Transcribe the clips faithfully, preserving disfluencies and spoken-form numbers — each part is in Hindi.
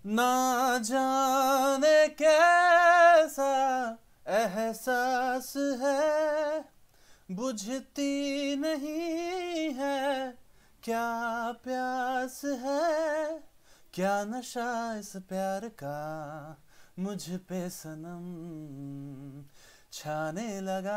ना जाने कैसा एहसास है, बुझती नहीं है क्या प्यास है, क्या नशा इस प्यार का मुझ पे सनम छाने लगा,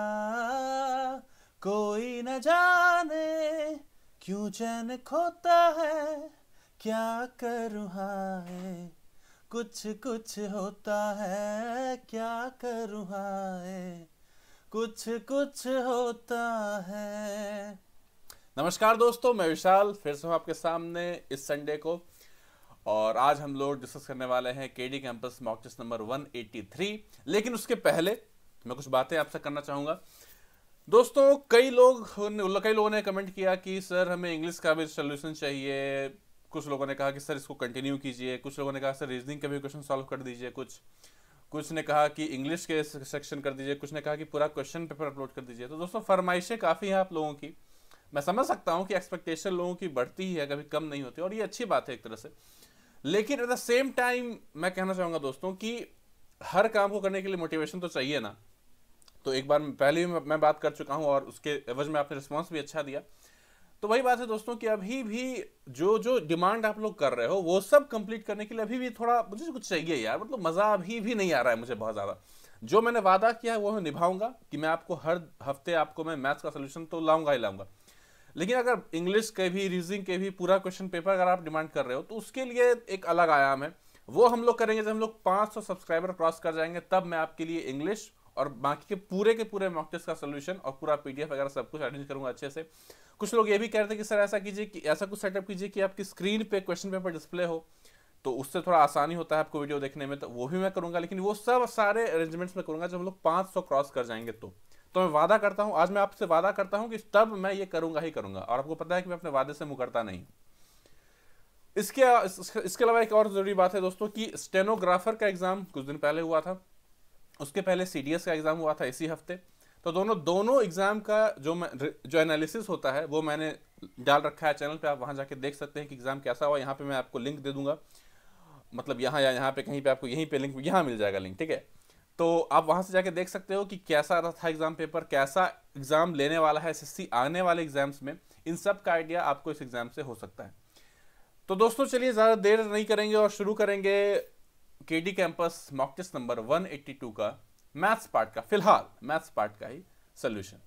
कोई न जाने क्यों चैन खोता है, क्या करूँ हाय कुछ कुछ होता है, क्या करूँ हाय कुछ कुछ होता है। नमस्कार दोस्तों, मैं विशाल फिर से हूँ आपके सामने इस संडे को, और आज हम लोग डिस्कस करने वाले हैं KD campus mock test number एक सौ तिरासी। लेकिन उसके पहले मैं कुछ बातें आपसे करना चाहूँगा। दोस्तों, कई लोग कई लोगों ने कमेंट किया कि सर हमें इंग्लिश का भी सोल्यूशन चाहिए, कुछ लोगों ने कहा कि सर इसको कंटिन्यू कीजिए, कुछ लोगों ने कहा सर रीजनिंग का भी क्वेश्चन सॉल्व कर दीजिए, कुछ कुछ ने कहा कि इंग्लिश के सेक्शन कर दीजिए, कुछ ने कहा कि पूरा क्वेश्चन पेपर अपलोड कर दीजिए। तो दोस्तों, फरमाइशें काफ़ी हैं आप लोगों की। मैं समझ सकता हूँ कि एक्सपेक्टेशन लोगों की बढ़ती ही है, कभी कम नहीं होती, और ये अच्छी बात है एक तरह से। लेकिन एट द सेम टाइम मैं कहना चाहूँगा दोस्तों कि हर काम को करने के लिए मोटिवेशन तो चाहिए ना। तो एक बार पहले भी मैं बात कर चुका हूँ और उसके एवज में आपने रिस्पॉन्स भी अच्छा दिया। तो वही बात है दोस्तों कि अभी भी जो जो डिमांड आप लोग कर रहे हो वो सब कंप्लीट करने के लिए अभी भी थोड़ा मुझे कुछ चाहिए यार। मतलब मज़ा अभी भी नहीं आ रहा है मुझे बहुत ज़्यादा। जो मैंने वादा किया है वो मैं निभाऊंगा कि मैं आपको हर हफ्ते आपको मैं मैथ्स का सोल्यूशन तो लाऊंगा ही लाऊंगा। लेकिन अगर इंग्लिश के भी रीजनिंग के भी पूरा क्वेश्चन पेपर अगर आप डिमांड कर रहे हो तो उसके लिए एक अलग आयाम है। वो हम लोग करेंगे जब हम लोग पाँच सौ सब्सक्राइबर क्रॉस कर जाएंगे, तब मैं आपके लिए इंग्लिश और बाकी के पूरे के पूरे मॉक टेस्ट का सोल्यूशन और पूरा पीडीएफ वगैरह सब कुछ अरेंज करूंगा अच्छे से। कुछ लोग ये भी कह रहे थे कि सर ऐसा कीजिए कि ऐसा कुछ सेटअप कीजिए कि आपकी स्क्रीन पे क्वेश्चन पेपर डिस्प्ले हो, तो उससे थोड़ा आसानी होता है आपको वीडियो देखने में। तो वो भी मैं करूंगा, लेकिन वो सब सारे अरेंजमेंट्स में करूंगा जब हम लोग पाँच सौ क्रॉस कर जाएंगे। तो तो मैं वादा करता हूं, आज मैं आपसे वादा करता हूं कि तब मैं ये करूंगा ही करूंगा, और आपको पता है कि मैं अपने वादे से मुकरता नहीं। इसके इसके अलावा एक और जरूरी बात है दोस्तों कि स्टेनोग्राफर का एग्जाम कुछ दिन पहले हुआ था, उसके पहले सीडीएस का एग्जाम हुआ था इसी हफ्ते। तो दोनों दोनों एग्जाम का जो मैं जो एनालिसिस होता है वो मैंने डाल रखा है चैनल पे, आप वहां जाके देख सकते हैं कि एग्जाम कैसा हुआ। यहाँ पे मैं आपको लिंक दे दूंगा, मतलब यहाँ या यहाँ पे कहीं पे आपको यहीं पे लिंक यहाँ मिल जाएगा लिंक, ठीक है। तो आप वहां से जाके देख सकते हो कि कैसा रहा था एग्जाम पेपर, कैसा एग्जाम लेने वाला है एसएससी आने वाले एग्जाम्स में। इन सब का आइडिया आपको इस एग्जाम से हो सकता है। तो दोस्तों चलिए ज़्यादा देर नहीं करेंगे और शुरू करेंगे KD campus mock test number एक सौ बयासी का मैथ्स पार्ट का, फिलहाल मैथ्स पार्ट का ही सॉल्यूशन।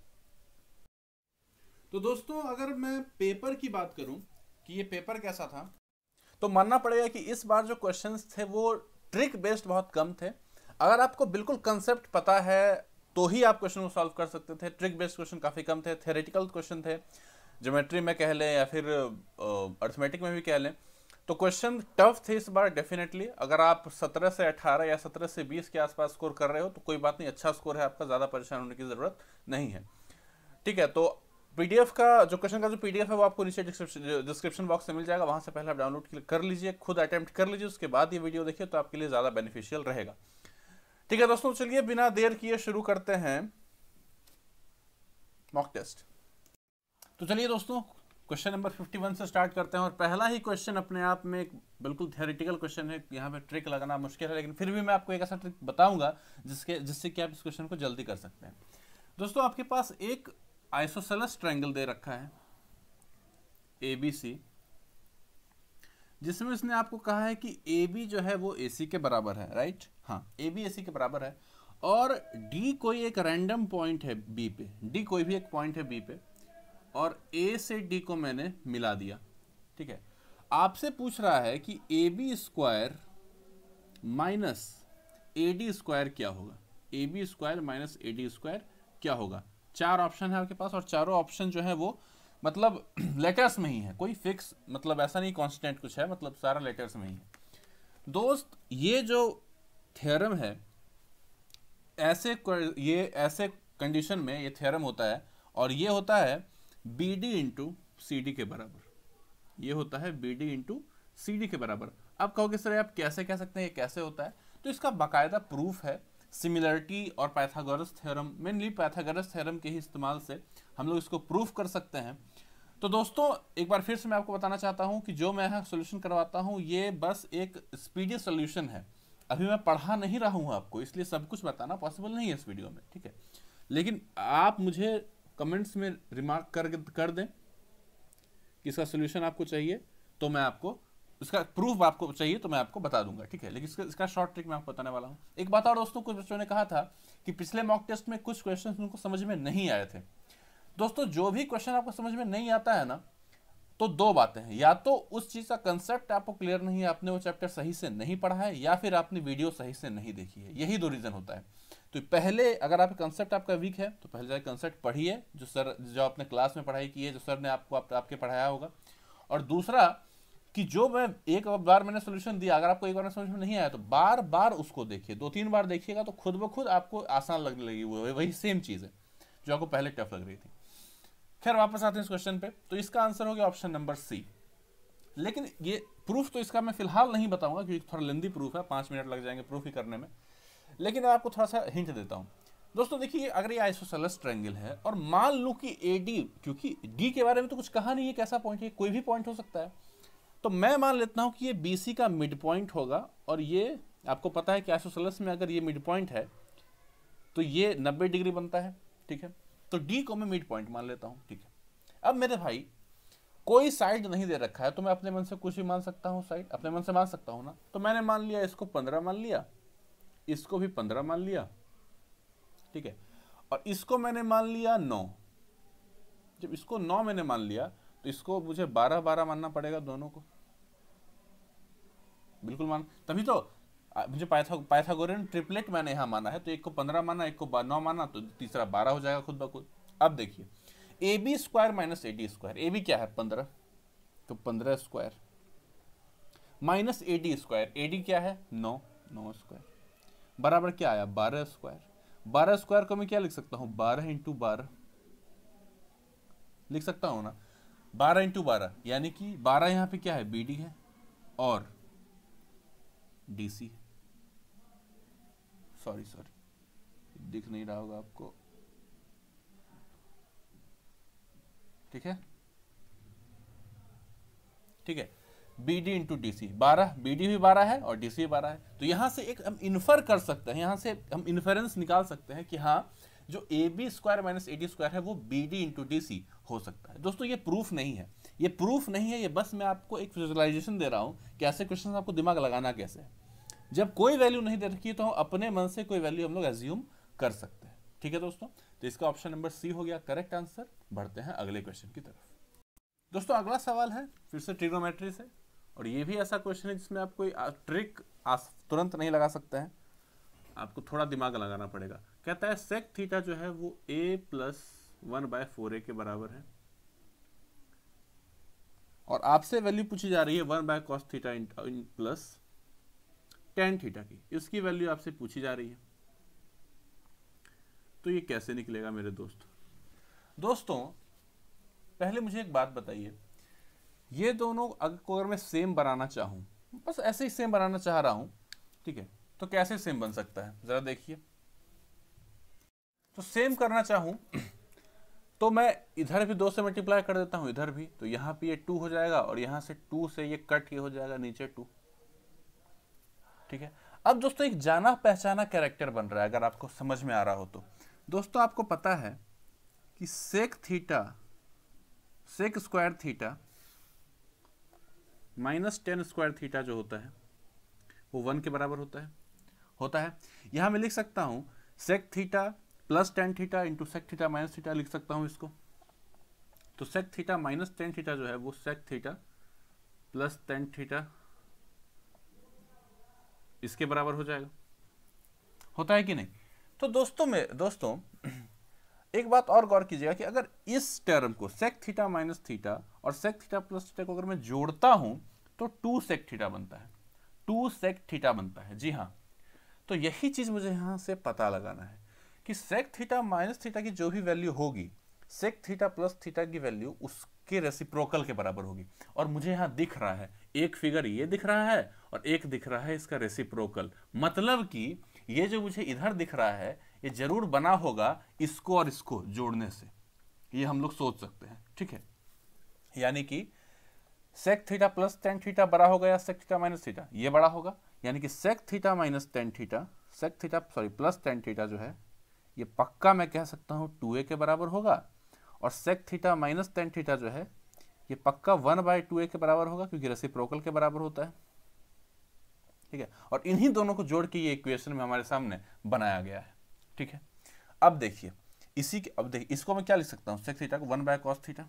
तो दोस्तों, अगर मैं पेपर की बात करूं कि ये पेपर कैसा था, तो मानना पड़ेगा कि इस बार जो क्वेश्चंस थे वो ट्रिक बेस्ड बहुत कम थे। अगर आपको बिल्कुल कंसेप्ट पता है तो ही आप क्वेश्चन को सॉल्व कर सकते थे। ट्रिक बेस्ड क्वेश्चन काफ़ी कम थे, थ्योरेटिकल क्वेश्चन थे, ज्योमेट्री में कह लें या फिर अर्थमेटिक में भी कह लें। तो क्वेश्चन टफ थे इस बार डेफिनेटली। अगर आप सत्रह से अठारह या सत्रह से बीस के आसपास स्कोर कर रहे हो तो कोई बात नहीं, अच्छा स्कोर है आपका, ज़्यादा परेशान होने की ज़रूरत नहीं है, ठीक है। तो पीडीएफ का जो क्वेश्चन का जो पीडीएफ है वो आपको नीचे डिस्क्रिप्शन बॉक्स से मिल जाएगा, वहां से पहले आप डाउनलोड कर लीजिए, खुद अटेम्प्ट कर लीजिए, उसके बाद ये वीडियो देखिए, तो आपके लिए ज़्यादा बेनिफिशियल रहेगा, ठीक है दोस्तों। चलिए बिना देर किए शुरू करते हैं मॉक टेस्ट। तो चलिए दोस्तों, क्वेश्चन नंबर इक्यावन से स्टार्ट करते हैं, और पहला ही क्वेश्चन अपने आप में एक बिल्कुल थ्योरेटिकल क्वेश्चन है। यहाँ पे ट्रिक लगाना मुश्किल है, लेकिन फिर भी मैं आपको एक ऐसा ट्रिक बताऊंगा जिसके जिससे कि आप इस क्वेश्चन को जल्दी कर सकते हैं। दोस्तों, आपके पास एक आइसोसेलेस ट्रायंगल दे रखा है ए बी सी, जिसमें इसने आपको कहा है कि ए बी जो है वो ए सी के बराबर है, राइट? हाँ, ए बी ए सी के बराबर है, और डी कोई एक रैंडम पॉइंट है बी पे, डी कोई भी एक पॉइंट है बी पे, और ए से डी को मैंने मिला दिया, ठीक है। आपसे पूछ रहा है कि A B square minus A D square क्या होगा, A B square minus A D square क्या होगा। चार ऑप्शन है आपके पास, और चारों ऑप्शन जो है वो मतलब लेटर्स में ही है, कोई फिक्स मतलब ऐसा नहीं कांस्टेंट कुछ है, मतलब सारा लेटर्स में ही है। दोस्त, ये जो थ्योरम है, ऐसे ये ऐसे कंडीशन में ये थ्योरम होता है, और ये होता है B D into C D के बराबर। ये होता है B D into C D के बराबर। अब कहोगे सर आप कैसे कह सकते हैं ये कैसे होता है? तो इसका बाकायदा प्रूफ है, सिमिलरिटी और Pythagoras theorem, mainly Pythagoras theorem के ही इस्तेमाल से हम लोग इसको प्रूफ कर सकते हैं। तो दोस्तों एक बार फिर से मैं आपको बताना चाहता हूं कि जो मैं यहाँ सोल्यूशन करवाता हूं ये बस एक स्पीडी सोल्यूशन है। अभी मैं पढ़ा नहीं रहा हूं आपको, इसलिए सब कुछ बताना पॉसिबल नहीं है इस वीडियो में, ठीक है। लेकिन आप मुझे कमेंट्स में रिमार्क कर कर दें कि इसका सोल्यूशन आपको चाहिए, तो मैं आपको इसका प्रूफ आपको चाहिए तो मैं आपको बता दूंगा, ठीक है। लेकिन इसका इसका शॉर्ट ट्रिक मैं आपको बताने वाला हूँ। एक बात और दोस्तों, कुछ बच्चों ने कहा था कि पिछले मॉक टेस्ट में कुछ क्वेश्चन उनको समझ में नहीं आए थे। दोस्तों जो भी क्वेश्चन आपको समझ में नहीं आता है ना, तो दो बातें हैं, या तो उस चीज का कंसेप्ट आपको क्लियर नहीं है, आपने वो चैप्टर सही से नहीं पढ़ा है, या फिर आपने वीडियो सही से नहीं देखी है। यही दो रीजन होता है। तो पहले अगर आप कंसेप्ट आपका वीक है तो पहले जाके कंसेप्ट पढ़िए जो सर जो आपने क्लास में पढ़ाई की है, जो सर ने आपको आप, आपके पढ़ाया होगा। और दूसरा कि जो मैं एक बार मैंने सोल्यूशन दिया, अगर आपको एक बार में समझ में नहीं आया तो बार बार उसको देखिए, दो तीन बार देखिएगा तो खुद ब खुद आपको आसान लगने लगी। वो वही सेम चीज है जो आपको पहले टफ लग रही थी। खैर वापस आते हैं इस क्वेश्चन पे। तो इसका आंसर हो गया ऑप्शन नंबर सी। लेकिन ये प्रूफ तो इसका मैं फिलहाल नहीं बताऊंगा क्योंकि थोड़ा लेंदी प्रूफ है, पांच मिनट लग जाएंगे प्रूफ ही करने में। लेकिन मैं आपको थोड़ा सा हिंट देता हूं। दोस्तों देखिए, अगर ये आइसोसेलेस ट्रायंगल है और मान लो कि एडी, क्योंकि डी के बारे में तो कुछ कहा नहीं है कैसा पॉइंट है, कोई भी पॉइंट हो सकता है, तो मैं मान लेता हूं कि ये बीसी का मिड पॉइंट होगा। और ये आपको पता है कि आइसोसेलेस में अगर ये मिड पॉइंट है तो ये नब्बे डिग्री बनता है, ठीक है। तो डी को मैं मिड पॉइंट मान लेता हूं, ठीक है। अब मेरे भाई कोई साइड नहीं दे रखा है तो मैं अपने मन से कुछ भी मान सकता हूं, साइड अपने मन से मान सकता हूं ना। तो मैंने मान लिया इसको पंद्रह मान लिया, इसको भी पंद्रह मान लिया, ठीक है। और इसको मैंने मान लिया नौ। जब इसको नौ मैंने मान लिया तो इसको मुझे बारह बारह मानना पड़ेगा दोनों को, बिल्कुल मान, तभी तो मुझे पाइथा पाइथागोरियन ट्रिपलेट मैंने यहां माना है। तो एक को पंद्रह माना, एक को नौ माना, तो तीसरा बारह हो जाएगा खुद ब खुद। अब देखिए A B square minus A D square, A B क्या है पंद्रह, तो पंद्रह square minus A D square, A D क्या है नौ, नौ स्क्वायर बराबर क्या आया बारह स्क्वायर। बारह स्क्वायर को मैं क्या लिख सकता हूं, बारह इंटू बारह लिख सकता हूं ना, बारह इंटू बारह, यानी कि बारह यहां पे क्या है बी डी है और डी सी है। सॉरी सॉरी दिख नहीं रहा होगा आपको, ठीक है, ठीक है। B D into D C, बारह, बी डी भी बारह है और डी सी भी बारह है। तो यहां से एक हम इन्फर कर सकते हैं, यहां से हम इन्फेरेंस निकाल सकते हैं कि हाँ जो A B square minus A D square है वो B D into D C हो सकता है। दोस्तों ये प्रूफ नहीं है, ये प्रूफ नहीं है, ये बस मैं आपको एक विजुअलाइजेशन दे रहा हूं कि ऐसे क्वेश्चन आपको दिमाग लगाना कैसे है। जब कोई वैल्यू नहीं दे रखी है तो हम अपने मन से कोई वैल्यू हम लोग एज्यूम कर सकते हैं, ठीक है दोस्तों। तो इसका ऑप्शन नंबर सी हो गया करेक्ट आंसर। बढ़ते हैं अगले क्वेश्चन की तरफ। दोस्तों अगला सवाल है फिर से ट्रिग्नोमेट्री से, और ये भी ऐसा क्वेश्चन है जिसमें आप कोई ट्रिक तुरंत नहीं लगा सकते हैं, आपको थोड़ा दिमाग लगाना पड़ेगा। कहता है सेक थीटा जो है वो a plus one by four A के बराबर है, और आपसे वैल्यू पूछी जा रही है one by cos theta in plus tan theta की, इसकी वैल्यू आपसे पूछी जा रही है। तो ये कैसे निकलेगा मेरे दोस्त? दोस्तों पहले मुझे एक बात बताइए, ये दोनों अगर मैं सेम बनाना चाहूं, बस ऐसे ही सेम बनाना चाह रहा हूं, ठीक है, तो कैसे सेम बन सकता है जरा देखिए। तो सेम करना चाहूं तो मैं इधर भी दो से मल्टीप्लाई कर देता हूं, इधर भी, तो यहां पे ये टू हो जाएगा और यहां से टू से ये कट ये हो जाएगा नीचे टू, ठीक है। अब दोस्तों एक जाना पहचाना कैरेक्टर बन रहा है, अगर आपको समझ में आ रहा हो तो। दोस्तों आपको पता है कि sec theta sec square theta minus tan square theta जो होता है वो वन के बराबर होता है होता है यहां मैं लिख सकता हूं sec theta plus tan theta into sec theta minus theta लिख सकता हूं इसको। तो sec theta minus tan theta जो है वो sec theta plus tan theta इसके बराबर हो जाएगा, होता है कि नहीं? तो दोस्तों में दोस्तों एक बात और गौर कीजिएगा कि अगर इस टर्म को सेक थीटा माइनस थीटा और सेक थीटा प्लस थीटा को अगर मैं जोड़ता हूं तो टू सेक थीटा बनता है, टू सेक थीटा बनता है, जी हाँ। तो यही चीज मुझे यहां से पता लगाना है कि सेक थीटा माइनस थीटा की जो भी वैल्यू होगी सेक थीटा प्लस थीटा की वैल्यू उसके रेसिप्रोकल के बराबर होगी। और मुझे यहां दिख रहा है एक फिगर ये दिख रहा है और एक दिख रहा है इसका रेसिप्रोकल, मतलब कि ये जो मुझे इधर दिख रहा है ये जरूर बना होगा इसको और इसको जोड़ने से, ये हम लोग सोच सकते हैं, ठीक है। यानी कि sec theta plus tan theta बड़ा होगा या सेक थीटा माइनस थीटा, ये बड़ा होगा, यानी कि sec theta minus tan theta sec theta sorry plus tan theta जो है ये पक्का मैं कह सकता हूँ टू ए के बराबर होगा, और sec theta minus tan theta जो है ये पक्का वन बाई टू ए के बराबर होगा, क्योंकि रेसिप्रोकल के बराबर होता है। ठीक है, और इन्हीं दोनों को जोड़ के ये इक्वेशन में हमारे सामने बनाया गया है। ठीक है, अब देखिए इसी के, अब देखिए इसको मैं क्या लिख सकता हूँ, सेक थीटा को वन बाय कॉस थीटा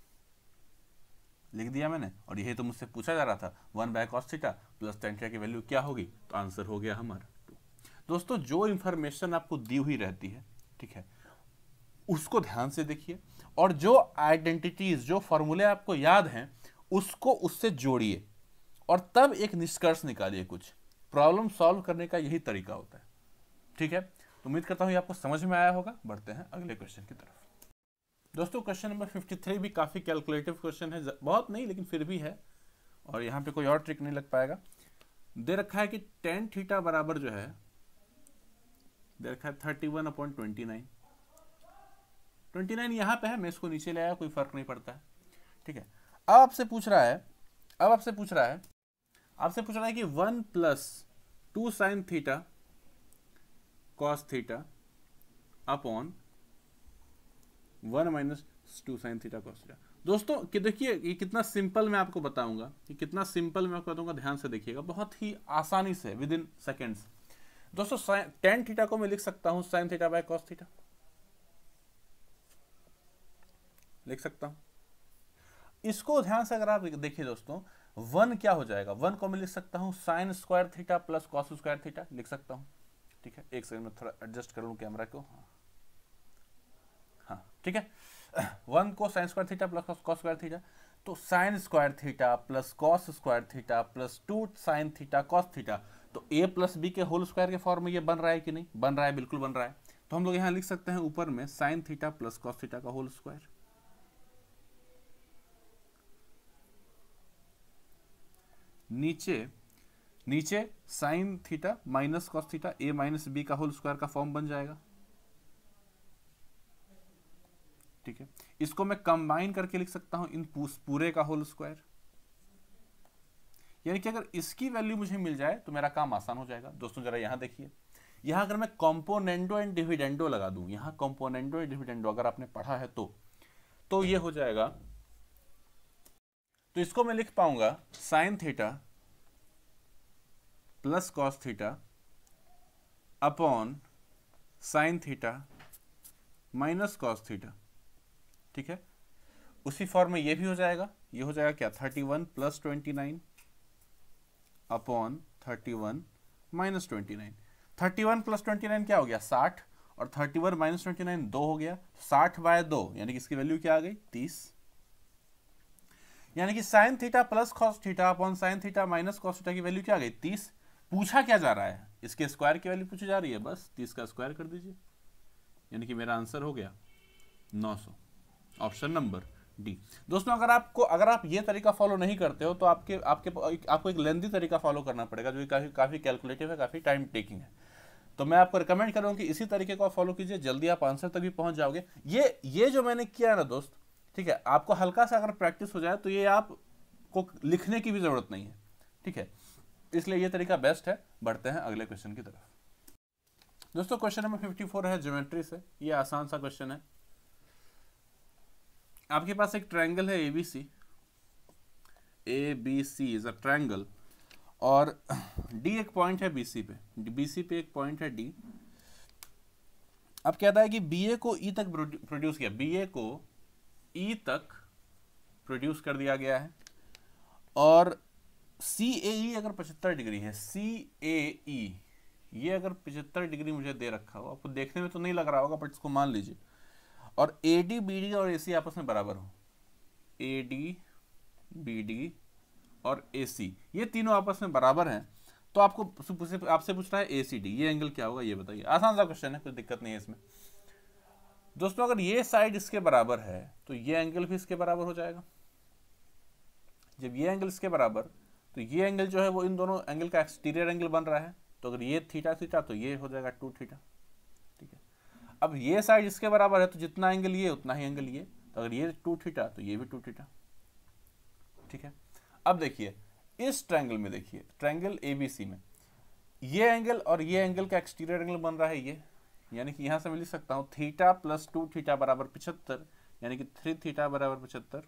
लिख दिया मैंने, और यही तो मुझसे पूछा जा रहा था, one by cos theta plus tan theta की वैल्यू क्या होगी, तो आंसर हो गया हमारा टू। दोस्तों जो इंफॉर्मेशन आपको दी हुई रहती है, ठीक है, उसको ध्यान से देखिए, और जो आइडेंटिटीज जो फॉर्मूले आपको याद हैं उसको उससे जोड़िए, और तब एक निष्कर्ष निकालिए। कुछ प्रॉब्लम सॉल्व करने का यही तरीका होता है। ठीक है, तो उम्मीद करता हूं ये आपको समझ में आया होगा। बढ़ते हैं अगले क्वेश्चन की तरफ। दोस्तों क्वेश्चन नंबर फिफ्टी थ्री भी काफी कैलकुलेटिव क्वेश्चन है, बहुत नहीं लेकिन फिर भी है, और यहाँ पे कोई और ट्रिक नहीं लग पाएगा। दे रखा है कि टेन थीटा बराबर जो है दे रखा है thirty one upon twenty nine twenty nine यहाँ पे है, मैं इसको नीचे ले आया, कोई फर्क नहीं पड़ता है। ठीक है, अब आपसे पूछ रहा है अब आपसे पूछ रहा है आपसे पूछ रहा है कि one plus two sine theta cos theta upon one minus two sine theta cos theta. दोस्तों कि देखिए ये कितना सिंपल मैं आपको बताऊंगा, कि कितना सिंपल मैं आपको बताऊंगा, ध्यान से देखिएगा, बहुत ही आसानी से विद इन सेकेंड्स। दोस्तों टेन थीटा को मैं लिख सकता हूं sine theta by cos theta, लिख सकता हूं। इसको ध्यान से अगर आप देखिए दोस्तों, वन क्या हो जाएगा, वन को मैं लिख सकता हूं sine square theta plus cos square theta, लिख सकता हूं। ठीक है, एक सेकंड में थोड़ा एडजस्ट कर लूं कैमरा को। हाँ ठीक है, वन को sine square theta plus cos square theta, तो sine square theta plus cos square theta plus two sine theta cos theta, तो ए प्लस बी के होल स्क्वायर के फॉर्म में ये बन रहा है कि नहीं, बन रहा है, बिल्कुल बन रहा है। तो हम लोग यहाँ लिख सकते हैं ऊपर में sine theta plus cos theta का होल स्क्वायर, नीचे नीचे sine theta minus cos theta A minus B का होल स्क्वायर का फॉर्म बन जाएगा। ठीक है, इसको मैं कंबाइन करके लिख सकता हूं इन पूरे का होल स्क्वायर, यानी कि अगर इसकी वैल्यू मुझे मिल जाए तो मेरा काम आसान हो जाएगा। दोस्तों जरा यहां देखिए, यहां अगर मैं कॉम्पोनेंडो एंड डिविडेंडो लगा दूं, यहां कॉम्पोनेंडो एंड डिविडेंडो अगर आपने पढ़ा है तो तो ये हो जाएगा, तो इसको मैं लिख पाऊंगा sine theta plus cos theta upon sine theta minus cos theta. ठीक है, उसी फॉर्म में ये भी हो जाएगा, ये हो जाएगा क्या, thirty one plus twenty nine upon thirty one minus twenty nine. Thirty one plus twenty nine क्या हो गया, साठ, और thirty one minus twenty nine दो हो गया, साठ बाय दो यानी कि इसकी वैल्यू क्या आ गई, तीस। यानी कि sine theta plus cos theta upon sine theta minus cos theta की वैल्यू क्या आ गई, तीस। पूछा क्या जा रहा है, इसके स्क्वायर की वैल्यू पूछी जा रही है, बस तीस का स्क्वायर कर दीजिए, यानी कि मेरा आंसर हो गया नौ सौ, ऑप्शन नंबर डी। दोस्तों अगर आपको अगर आप ये तरीका फॉलो नहीं करते हो तो आपके आपके आपको एक लेंथी तरीका फॉलो करना पड़ेगा, जो काफी काफी कैलकुलेटिव है, काफी टाइम टेकिंग है। तो मैं आपको रिकमेंड करूंगा कि इसी तरीके को आप फॉलो कीजिए, जल्दी आप आंसर तक भी पहुंच जाओगे। ये ये जो मैंने किया ना दोस्त, ठीक है, आपको हल्का सा अगर प्रैक्टिस हो जाए तो ये आपको लिखने की भी जरूरत नहीं है। ठीक है, इसलिए ये तरीका बेस्ट है। बढ़ते हैं अगले क्वेश्चन की तरफ। दोस्तों क्वेश्चन नंबर फिफ्टी फोर है ज्योमेट्री से, ये आसान सा क्वेश्चन है। आपके पास एक ट्रायंगल है ABC, A B C is a triangle, और डी एक पॉइंट है बीसी पे, बीसी पे एक पॉइंट है डी। अब कहता है कि बीए को ई तक प्रोड्यूस किया, बीए को ई तक प्रोड्यूस कर दिया गया है, और सी ए ई अगर पचहत्तर डिग्री है, सी ए ई ये अगर पचहत्तर डिग्री मुझे दे रखा हो, आपको देखने में तो नहीं लग रहा होगा बट इसको मान लीजिए, और ए डी बी डी और ए सी आपस में बराबर हो, ए डी बी डी और ए सी ये तीनों आपस में बराबर हैं, तो आपको आपसे पूछ रहा है ए सी डी, ये एंगल क्या होगा, ये बताइए। आसान सा क्वेश्चन है, कोई दिक्कत नहीं है इसमें। दोस्तों अगर ये साइड इसके बराबर है तो ये एंगल भी इसके बराबर हो जाएगा। जब ये एंगल इसके बराबर, तो ये एंगल जो है वो इन दोनों एंगल का एक्सटीरियर एंगल बन रहा है, तो अगर ये थीटा थीटा तो ये हो जाएगा टू थीटा। ठीक है, अब ये साइड इसके बराबर है तो जितना एंगल ये उतना ही एंगल ये, तो अगर ये टू थीटा तो ये भी टू थीटा। ठीक है। अब देखिए इस ट्रायंगल में, देखिए ट्रायंगल एबीसी में ये एंगल और ये एंगल का एक्सटीरियर एंगल बन रहा है ये, यानी कि यहां से मैं लिख सकता हूं थीटा प्लस टू थीटा बराबर पिछहत्तर, यानी कि थ्री थीटा बराबर पचहत्तर।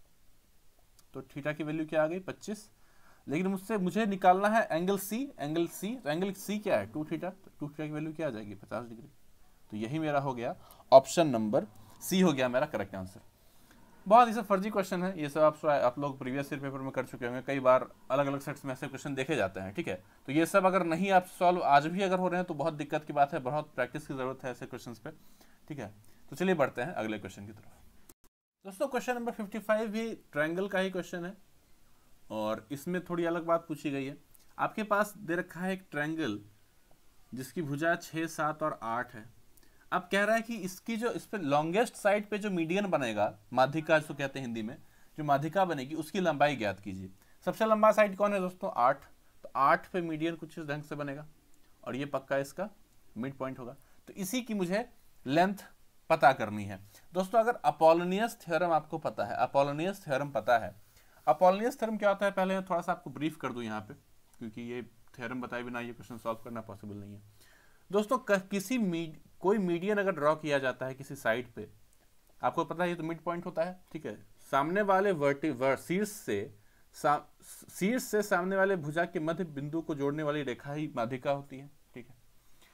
तो थीटा की वैल्यू क्या आ गई पच्चीस। लेकिन मुझसे मुझे निकालना है एंगल सी, एंगल सी, तो एंगल सी क्या है टू थीटा, तो टू थीटा की वैल्यू क्या आ जाएगी पचास डिग्री। तो यही मेरा हो गया ऑप्शन नंबर सी हो गया मेरा करेक्ट आंसर। बहुत ही सब फर्जी क्वेश्चन है ये सब, आप आप लोग प्रीवियस ईयर पेपर में कर चुके होंगे, कई बार अलग अलग सेट्स में ऐसे क्वेश्चन देखे जाते हैं, ठीक है। तो ये सब अगर नहीं आप सॉल्व आज भी अगर हो रहे हैं तो बहुत दिक्कत की बात है, बहुत प्रैक्टिस की जरूरत है ऐसे क्वेश्चन पे, ठीक है। तो चलिए बढ़ते हैं अगले क्वेश्चन की तरफ। दोस्तों क्वेश्चन नंबर फिफ्टी फाइव भी ट्रायंगल का ही क्वेश्चन है और इसमें थोड़ी अलग बात पूछी गई है। आपके पास दे रखा है एक ट्रायंगल जिसकी भुजा छः सात और आठ है। अब कह रहा है कि इसकी जो इस पे लॉन्गेस्ट साइड पे जो मीडियन बनेगा, माध्यिका जिसको कहते हैं हिंदी में, जो माध्यिका बनेगी उसकी लंबाई ज्ञात कीजिए। सबसे लंबा साइड कौन है दोस्तों आठ, तो आठ पे मीडियन कुछ इस ढंग से बनेगा और ये पक्का इसका मिड पॉइंट होगा। तो इसी की मुझे लेंथ पता करनी है दोस्तों। अगर अपोलोनियस थ्योरम आपको पता है, अपोलोनियस थ्योरम पता है, अपोलोनियस थ्योरम क्या होता है पहले थोड़ा सा आपको ब्रीफ कर दूं यहाँ पे, क्योंकि ये थ्योरम बताए बिना ये क्वेश्चन सॉल्व करना पॉसिबल नहीं है दोस्तों। किसी मीड कोई मीडियन अगर ड्रॉ किया जाता है किसी साइड पे, आपको पता है ये तो मिड पॉइंट होता है, ठीक है। सामने वाले वर्टि वर्ट शीर्ष से सा, शीर्ष से सामने वाले भुजा के मध्य बिंदु को जोड़ने वाली रेखा ही माध्यिका होती है, ठीक है।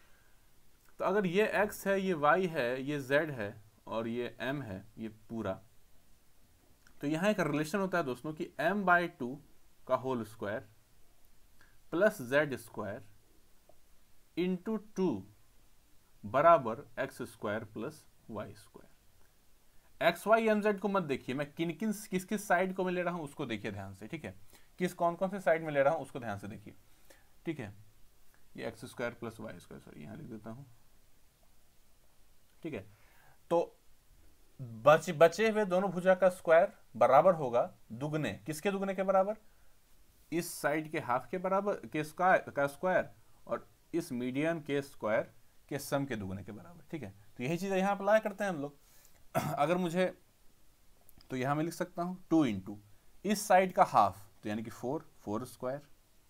तो अगर ये x है, ये y है, ये z है और ये m है, ये पूरा, तो यहां एक रिलेशन होता है दोस्तों कि m बाई टू का whole square plus Z square into two बराबर X square plus Y square. X Y M Z को मत देखिए, मैं किन किन किस किस साइड को मैं ले रहा हूं उसको देखिए ध्यान से, ठीक है। किस कौन कौन से साइड में ले रहा हूं उसको ध्यान से देखिए, ठीक है। ये X square plus Y square, sorry यहां लिख देता हूं, ठीक है। तो बच बचे हुए दोनों भुजा का स्क्वायर बराबर होगा दुगने, किसके दुगने के बराबर, इस साइड के हाफ के बराबर के स्क्वायर का स्क्वायर और इस मीडियन के स्क्वायर के सम के दुगने के बराबर, ठीक है। तो यही चीज यहां अप्लाई करते हैं हम लोग। अगर मुझे, तो यहां मैं लिख सकता हूं टू इंटू इस साइड का हाफ, तो यानी कि फोर, फोर स्क्वायर,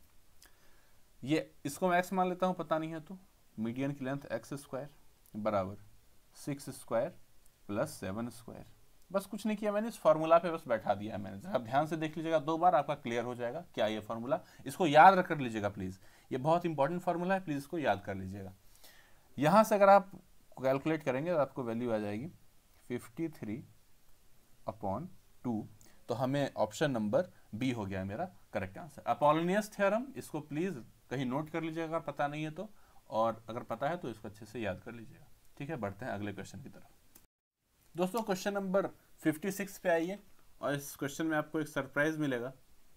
ये इसको मैं एक्स मान लेता हूं, पता नहीं है तो मीडियन की लेंथ एक्स स्क्वायर बराबर six square plus seven square. बस कुछ नहीं किया मैंने, इस फॉर्मूला पे बस बैठा दिया है मैंने। आप ध्यान से देख लीजिएगा, दो बार आपका क्लियर हो जाएगा क्या ये फॉर्मूला। इसको याद रख कर लीजिएगा प्लीज, ये बहुत इंपॉर्टेंट फॉर्मूला है, प्लीज इसको याद कर लीजिएगा। यहां से अगर आप कैलकुलेट करेंगे तो आपको वैल्यू आ जाएगी फिफ्टी थ्री अपॉन टू। तो हमें ऑप्शन नंबर बी हो गया मेरा करेक्ट आंसर, अपोलोनियस थ्योरम। इसको प्लीज कहीं नोट कर लीजिएगा अगर पता नहीं है तो, और अगर पता है तो इसको अच्छे से याद कर लीजिएगा, ठीक है। बढ़ते हैं अगले क्वेश्चन की तरफ। दोस्तों क्वेश्चन नंबर फिफ्टी सिक्स पे आइए, और इस क्वेश्चन में आपको एक सरप्राइज मिलेगा।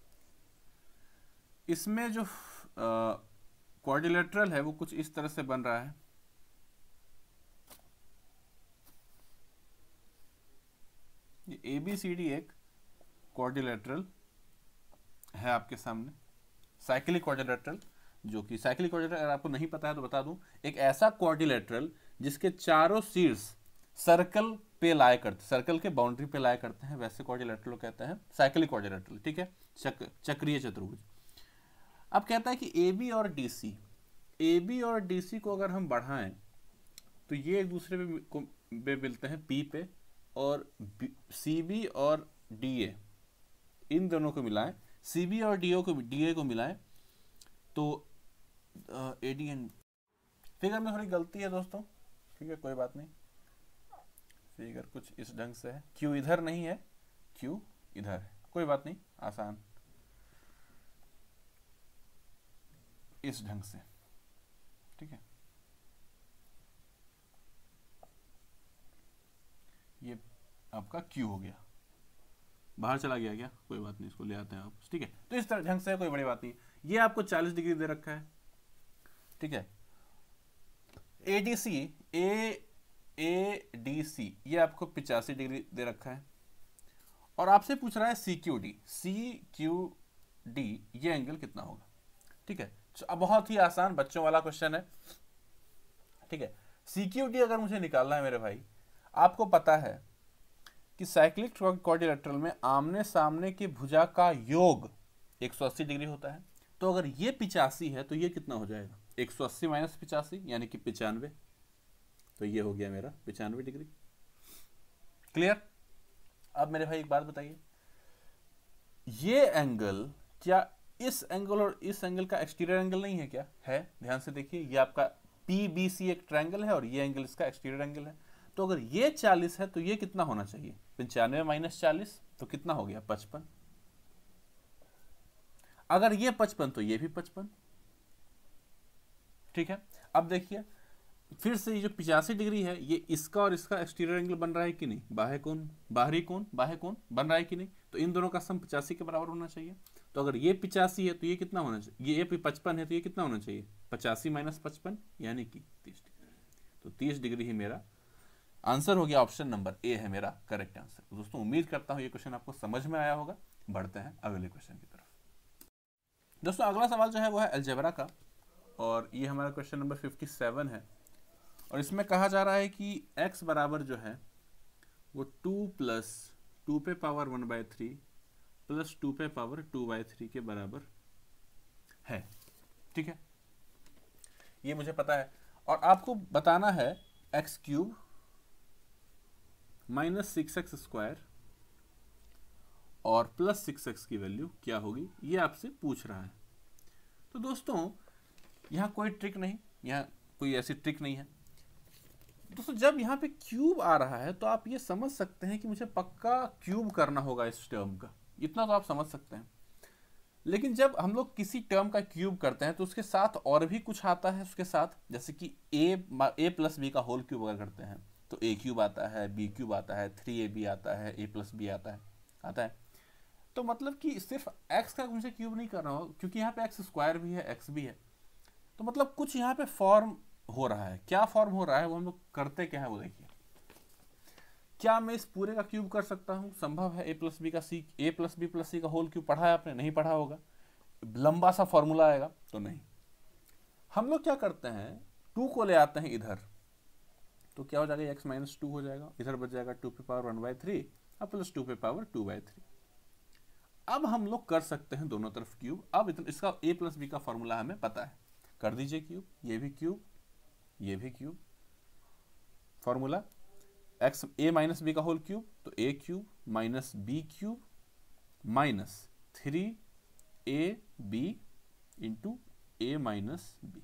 इसमें जो क्वाड्रिलेटरल है वो कुछ इस तरह से बन रहा है। ये ए बी सी डी एक क्वाड्रिलेटरल है आपके सामने, साइक्लिक क्वाड्रिलेटरल, जो कि साइक्लिक क्वाड्रिलेटरल अगर आपको नहीं पता है तो बता दूं, एक ऐसा क्वाड्रिलेटरल जिसके चारों शीर्ष सर्कल पे लाया करते, सर्कल के बाउंड्री पे लाया करते हैं, वैसे क्वाड्रिलेटरल कहते हैं साइक्लिक क्वाड्रिलेटरल, ठीक है, चक, चक्रीय चतुर्भुज। अब कहता है कि ए बी और डी सी, ए बी और डी सी को अगर हम बढ़ाएं तो ये एक दूसरे पे, पे मिलते हैं पी पे, और सी बी और डी ए, इन दोनों को मिलाएं, सी बी और डी ओ को डी ए को मिलाएं तो ए डी एन। फिगर में थोड़ी गलती है दोस्तों, ठीक है, कोई बात नहीं। फिगर कुछ इस ढंग से है, क्यू इधर नहीं है, क्यू इधर है, कोई बात नहीं, आसान, इस ढंग से, ठीक है। ये आपका क्यू हो गया, बाहर चला गया क्या, कोई बात नहीं, इसको ले आते हैं आप, ठीक है। तो इस तरह ढंग से कोई बड़ी बात नहीं। ये आपको चालीस डिग्री दे रखा है, ठीक है। A D C, A A D C ये आपको पिचासी डिग्री दे रखा है, और आपसे पूछ रहा है C Q D, C Q D ये एंगल कितना होगा, ठीक है। अब बहुत ही आसान बच्चों वाला क्वेश्चन है, ठीक है। सी क्यू डी अगर मुझे निकालना है मेरे भाई, आपको पता है कि साइक्लिक क्वाड्रिलेटरल में आमने सामने की भुजा का योग एक सौ अस्सी डिग्री होता है। तो अगर ये पिचासी है तो ये कितना हो जाएगा, एक सौ अस्सी माइनस पिचासी यानी कि पिचानवे, तो ये हो गया मेरा पिचानवे डिग्री। क्लियर? अब मेरे भाई एक बात बताइए, ये एंगल क्या इस एंगल और इस एंगल का एक्सटीरियर एंगल नहीं है क्या? है। ध्यान से देखिए, ये आपका पी बी सी एक ट्रायंगल है और ये एंगल इसका एक्सटीरियर एंगल है। तो अगर ये चालीस है तो ये कितना होना चाहिए, पंचानवे माइनस चालीस तो कितना हो गया, पचपन। अगर ये पचपन तो ये भी पचपन। ठीक है, अब देखिए फिर से ये जो पिचासी डिग्री है ये इसका और इसका एक्सटीरियर एंगल बन रहा है कि नहीं, बाह्य कोण बाहरी कोण बाह्य कोण बन रहा है कि नहीं, तो इन दोनों का सम पिचासी के बराबर होना चाहिए। तो अगर ये पिचासी है तो ये कितना होना चाहिए, ये पचपन है तो ये कितना होना चाहिए, पचासी माइनस पचपन यानी कि तीस डिग्री। तो तीस डिग्री ही मेरा आंसर हो गया, ऑप्शन नंबर ए है मेरा करेक्ट आंसर। तो दोस्तों उम्मीद करता हूं ये क्वेश्चन आपको समझ में आया होगा। बढ़ते हैं अगले क्वेश्चन की तरफ। दोस्तों अगला सवाल जो है वो है अलजेब्रा का, और ये हमारा क्वेश्चन नंबर सत्तावन है। और इसमें कहा जा रहा है कि x बराबर जो है वो टू प्लस टू पे power one by three plus two पे पावर टू बाई थ्री के बराबर है। ठीक है, ये मुझे पता है। और आपको बताना है X cube minus six X square और प्लस सिक्स एक्स की वैल्यू क्या होगी, ये आपसे पूछ रहा है। तो दोस्तों यहाँ कोई ट्रिक नहीं, यहाँ कोई ऐसी ट्रिक नहीं है दोस्तों। जब यहाँ पे क्यूब आ रहा है तो आप ये समझ सकते हैं कि मुझे पक्का क्यूब करना होगा इस टर्म का, इतना तो आप समझ सकते हैं। लेकिन जब हम लोग किसी टर्म का क्यूब करते हैं तो उसके साथ और भी कुछ आता है उसके साथ, जैसे कि ए ए प्लस बी का होल क्यूब अगर करते हैं तो ए क्यूब आता है, बी क्यूब आता है, थ्री ए बी आता है, ए प्लस बी आता है आता है तो मतलब कि सिर्फ एक्स का मुझे क्यूब नहीं करना हो, क्योंकि यहाँ पे एक्स स्क्वायर भी है, एक्स भी है। तो मतलब कुछ यहाँ पे फॉर्म हो रहा है। क्या फॉर्म हो रहा है वो हम लोग करते क्या है वो देखिए। क्या मैं इस पूरे का क्यूब कर सकता हूँ? संभव है। ए प्लस बी का C A plus B plus C का होल क्यूब पढ़ा है आपने? नहीं पढ़ा होगा। लंबा सा फॉर्मूला आएगा तो नहीं। हम लोग क्या करते हैं, टू को ले आते हैं इधर, तो क्या हो जाएगा, एक्स माइनस टू हो जाएगा, इधर बच जाएगा टू पे पावर वन बाई थ्री और प्लस टू पे पावर टू बाई थ्री। अब हम लोग कर सकते हैं दोनों तरफ क्यूब। अब इतना इसका ए प्लस बी का फॉर्मूला हमें पता है, कर दीजिए क्यूब, ये भी क्यूब, ये भी cube. Formula X A minus B का होल क्यूब, तो A cube minus B cube minus three A B into A minus B.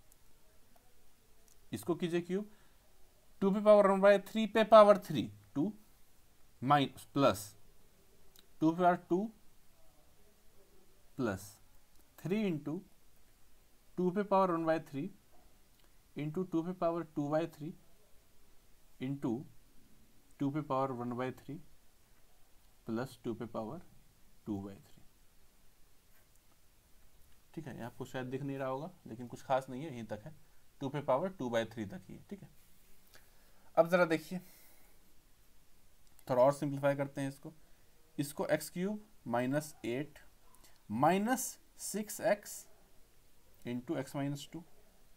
इसको कीजिए क्यूब, टू पे पावर वन बाई थ्री पे power three two minus plus two पे power two plus three into two पे power one by three into two पे power two by three into two पे power one by three plus two पे पावर टू बाई थ्री। ठीक है, ये आपको शायद दिख नहीं रहा होगा लेकिन कुछ खास नहीं है, यहीं तक है, टू पे पावर टू बाई थ्री तक ही। ठीक है, अब जरा देखिए, थोड़ा और सिंप्लीफाई करते हैं इसको। इसको X cube minus eight minus six X into X minus two,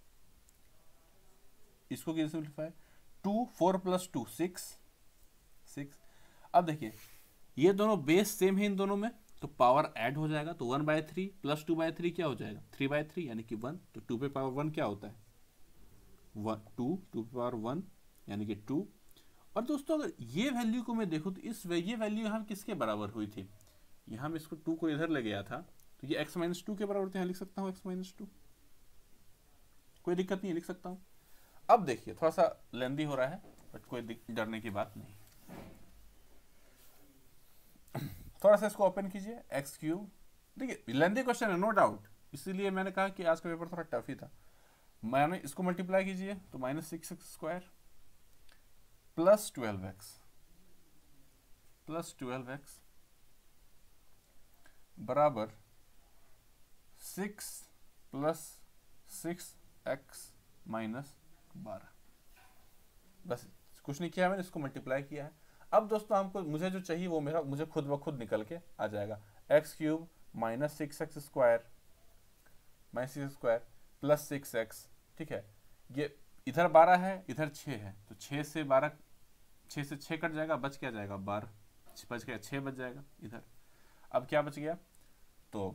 इसको कैसे simplify, two four plus two six six. अब देखिए ये दोनों बेस सेम है इन दोनों में, तो पावर ऐड हो जाएगा, तो one by three plus two by three क्या हो जाएगा, थ्री बाय थ्री यानी कि वन। तो टू पे पावर वन क्या होता है, वन, टू टू पे पावर वन यानी कि टू। और दोस्तों अगर ये वैल्यू को मैं देखूँ तो इस ये वैल्यू यहाँ किसके बराबर हुई थी, यहाँ मैं इसको टू को इधर ले गया था तो ये एक्स माइनस टू के बराबर थे, यहाँ लिख सकता हूँ एक्स माइनस टू, कोई दिक्कत नहीं है, लिख सकता हूँ। अब देखिए थोड़ा सा लेंदी हो रहा है बट कोई डरने की बात नहीं। थोड़ा सा इसको ओपन कीजिए, एक्स क्यूब, देखिए लेंदी क्वेश्चन है नो डाउट, इसीलिए मैंने कहा कि आज का पेपर थोड़ा टफ ही था। मैंने इसको मल्टीप्लाई कीजिए तो minus six X square plus twelve X plus twelve X बराबर six plus six X minus बारह। बस कुछ नहीं किया मैंने, इसको मल्टीप्लाई किया है। अब दोस्तों हमको मुझे जो चाहिए वो मेरा मुझे खुद ब खुद निकल के आ जाएगा, X cube minus six X square minus six square plus six X. ठीक है, ये इधर बारह है इधर छः है, तो छः से बारह छः से छः कट जाएगा, बच क्या जाएगा बारह, बच गया छः बच जाएगा इधर। अब क्या बच गया, तो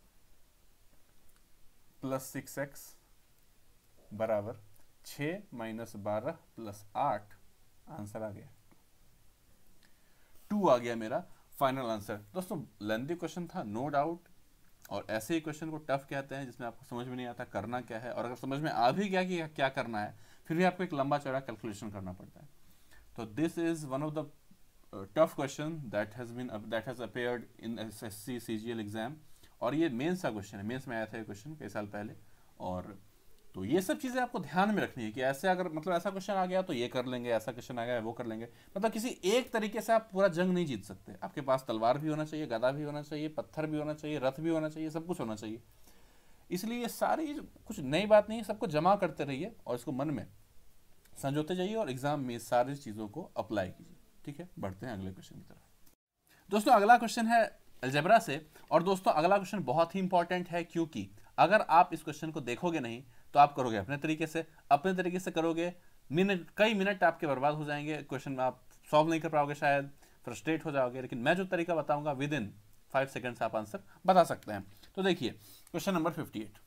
प्लस सिक्स एक्स बराबर छः माइनस बारह प्लस आठ, आंसर आ गया टू आ गया मेरा फाइनल आंसर। दोस्तों लेंथी क्वेश्चन था नो डाउट, और ऐसे ही क्वेश्चन को टफ कहते हैं जिसमें आपको समझ में नहीं आता करना क्या है, और अगर समझ में आ भी गया कि क्या करना है फिर भी आपको एक लंबा चौड़ा कैलकुलेशन करना पड़ता है। तो this is one of the tough question that has been that has appeared in SSC CGL exam, और ये मेंस का क्वेश्चन है, मेंस में आया था ये क्वेश्चन कई साल पहले। और तो ये सब चीज़ें आपको ध्यान में रखनी है कि ऐसे अगर मतलब ऐसा क्वेश्चन आ गया तो ये कर लेंगे, ऐसा क्वेश्चन आ गया वो कर लेंगे, मतलब किसी एक तरीके से आप पूरा जंग नहीं जीत सकते। आपके पास तलवार भी होना चाहिए, गदा भी होना चाहिए, पत्थर भी होना चाहिए, रथ भी होना चाहिए, सब कुछ होना चाहिए। इसलिए ये सारी कुछ नई बात नहीं है, सबको जमा करते रहिए और इसको मन में संजोते जाइए और एग्जाम में सारी चीज़ों को अप्लाई कीजिए। ठीक है, बढ़ते हैं अगले क्वेश्चन की तरफ। दोस्तों अगला क्वेश्चन है अलजेब्रा से, और दोस्तों अगला क्वेश्चन बहुत ही इंपॉर्टेंट है, क्योंकि अगर आप इस क्वेश्चन को देखोगे नहीं तो आप करोगे अपने तरीके से, अपने तरीके से करोगे, मिनट कई मिनट आपके बर्बाद हो जाएंगे, क्वेश्चन में आप सॉल्व नहीं कर पाओगे, शायद फ्रस्ट्रेट हो जाओगे। लेकिन मैं जो तरीका बताऊंगा विद इन फाइव सेकेंड्स आप आंसर बता सकते हैं। तो देखिए क्वेश्चन नंबर फिफ्टी एट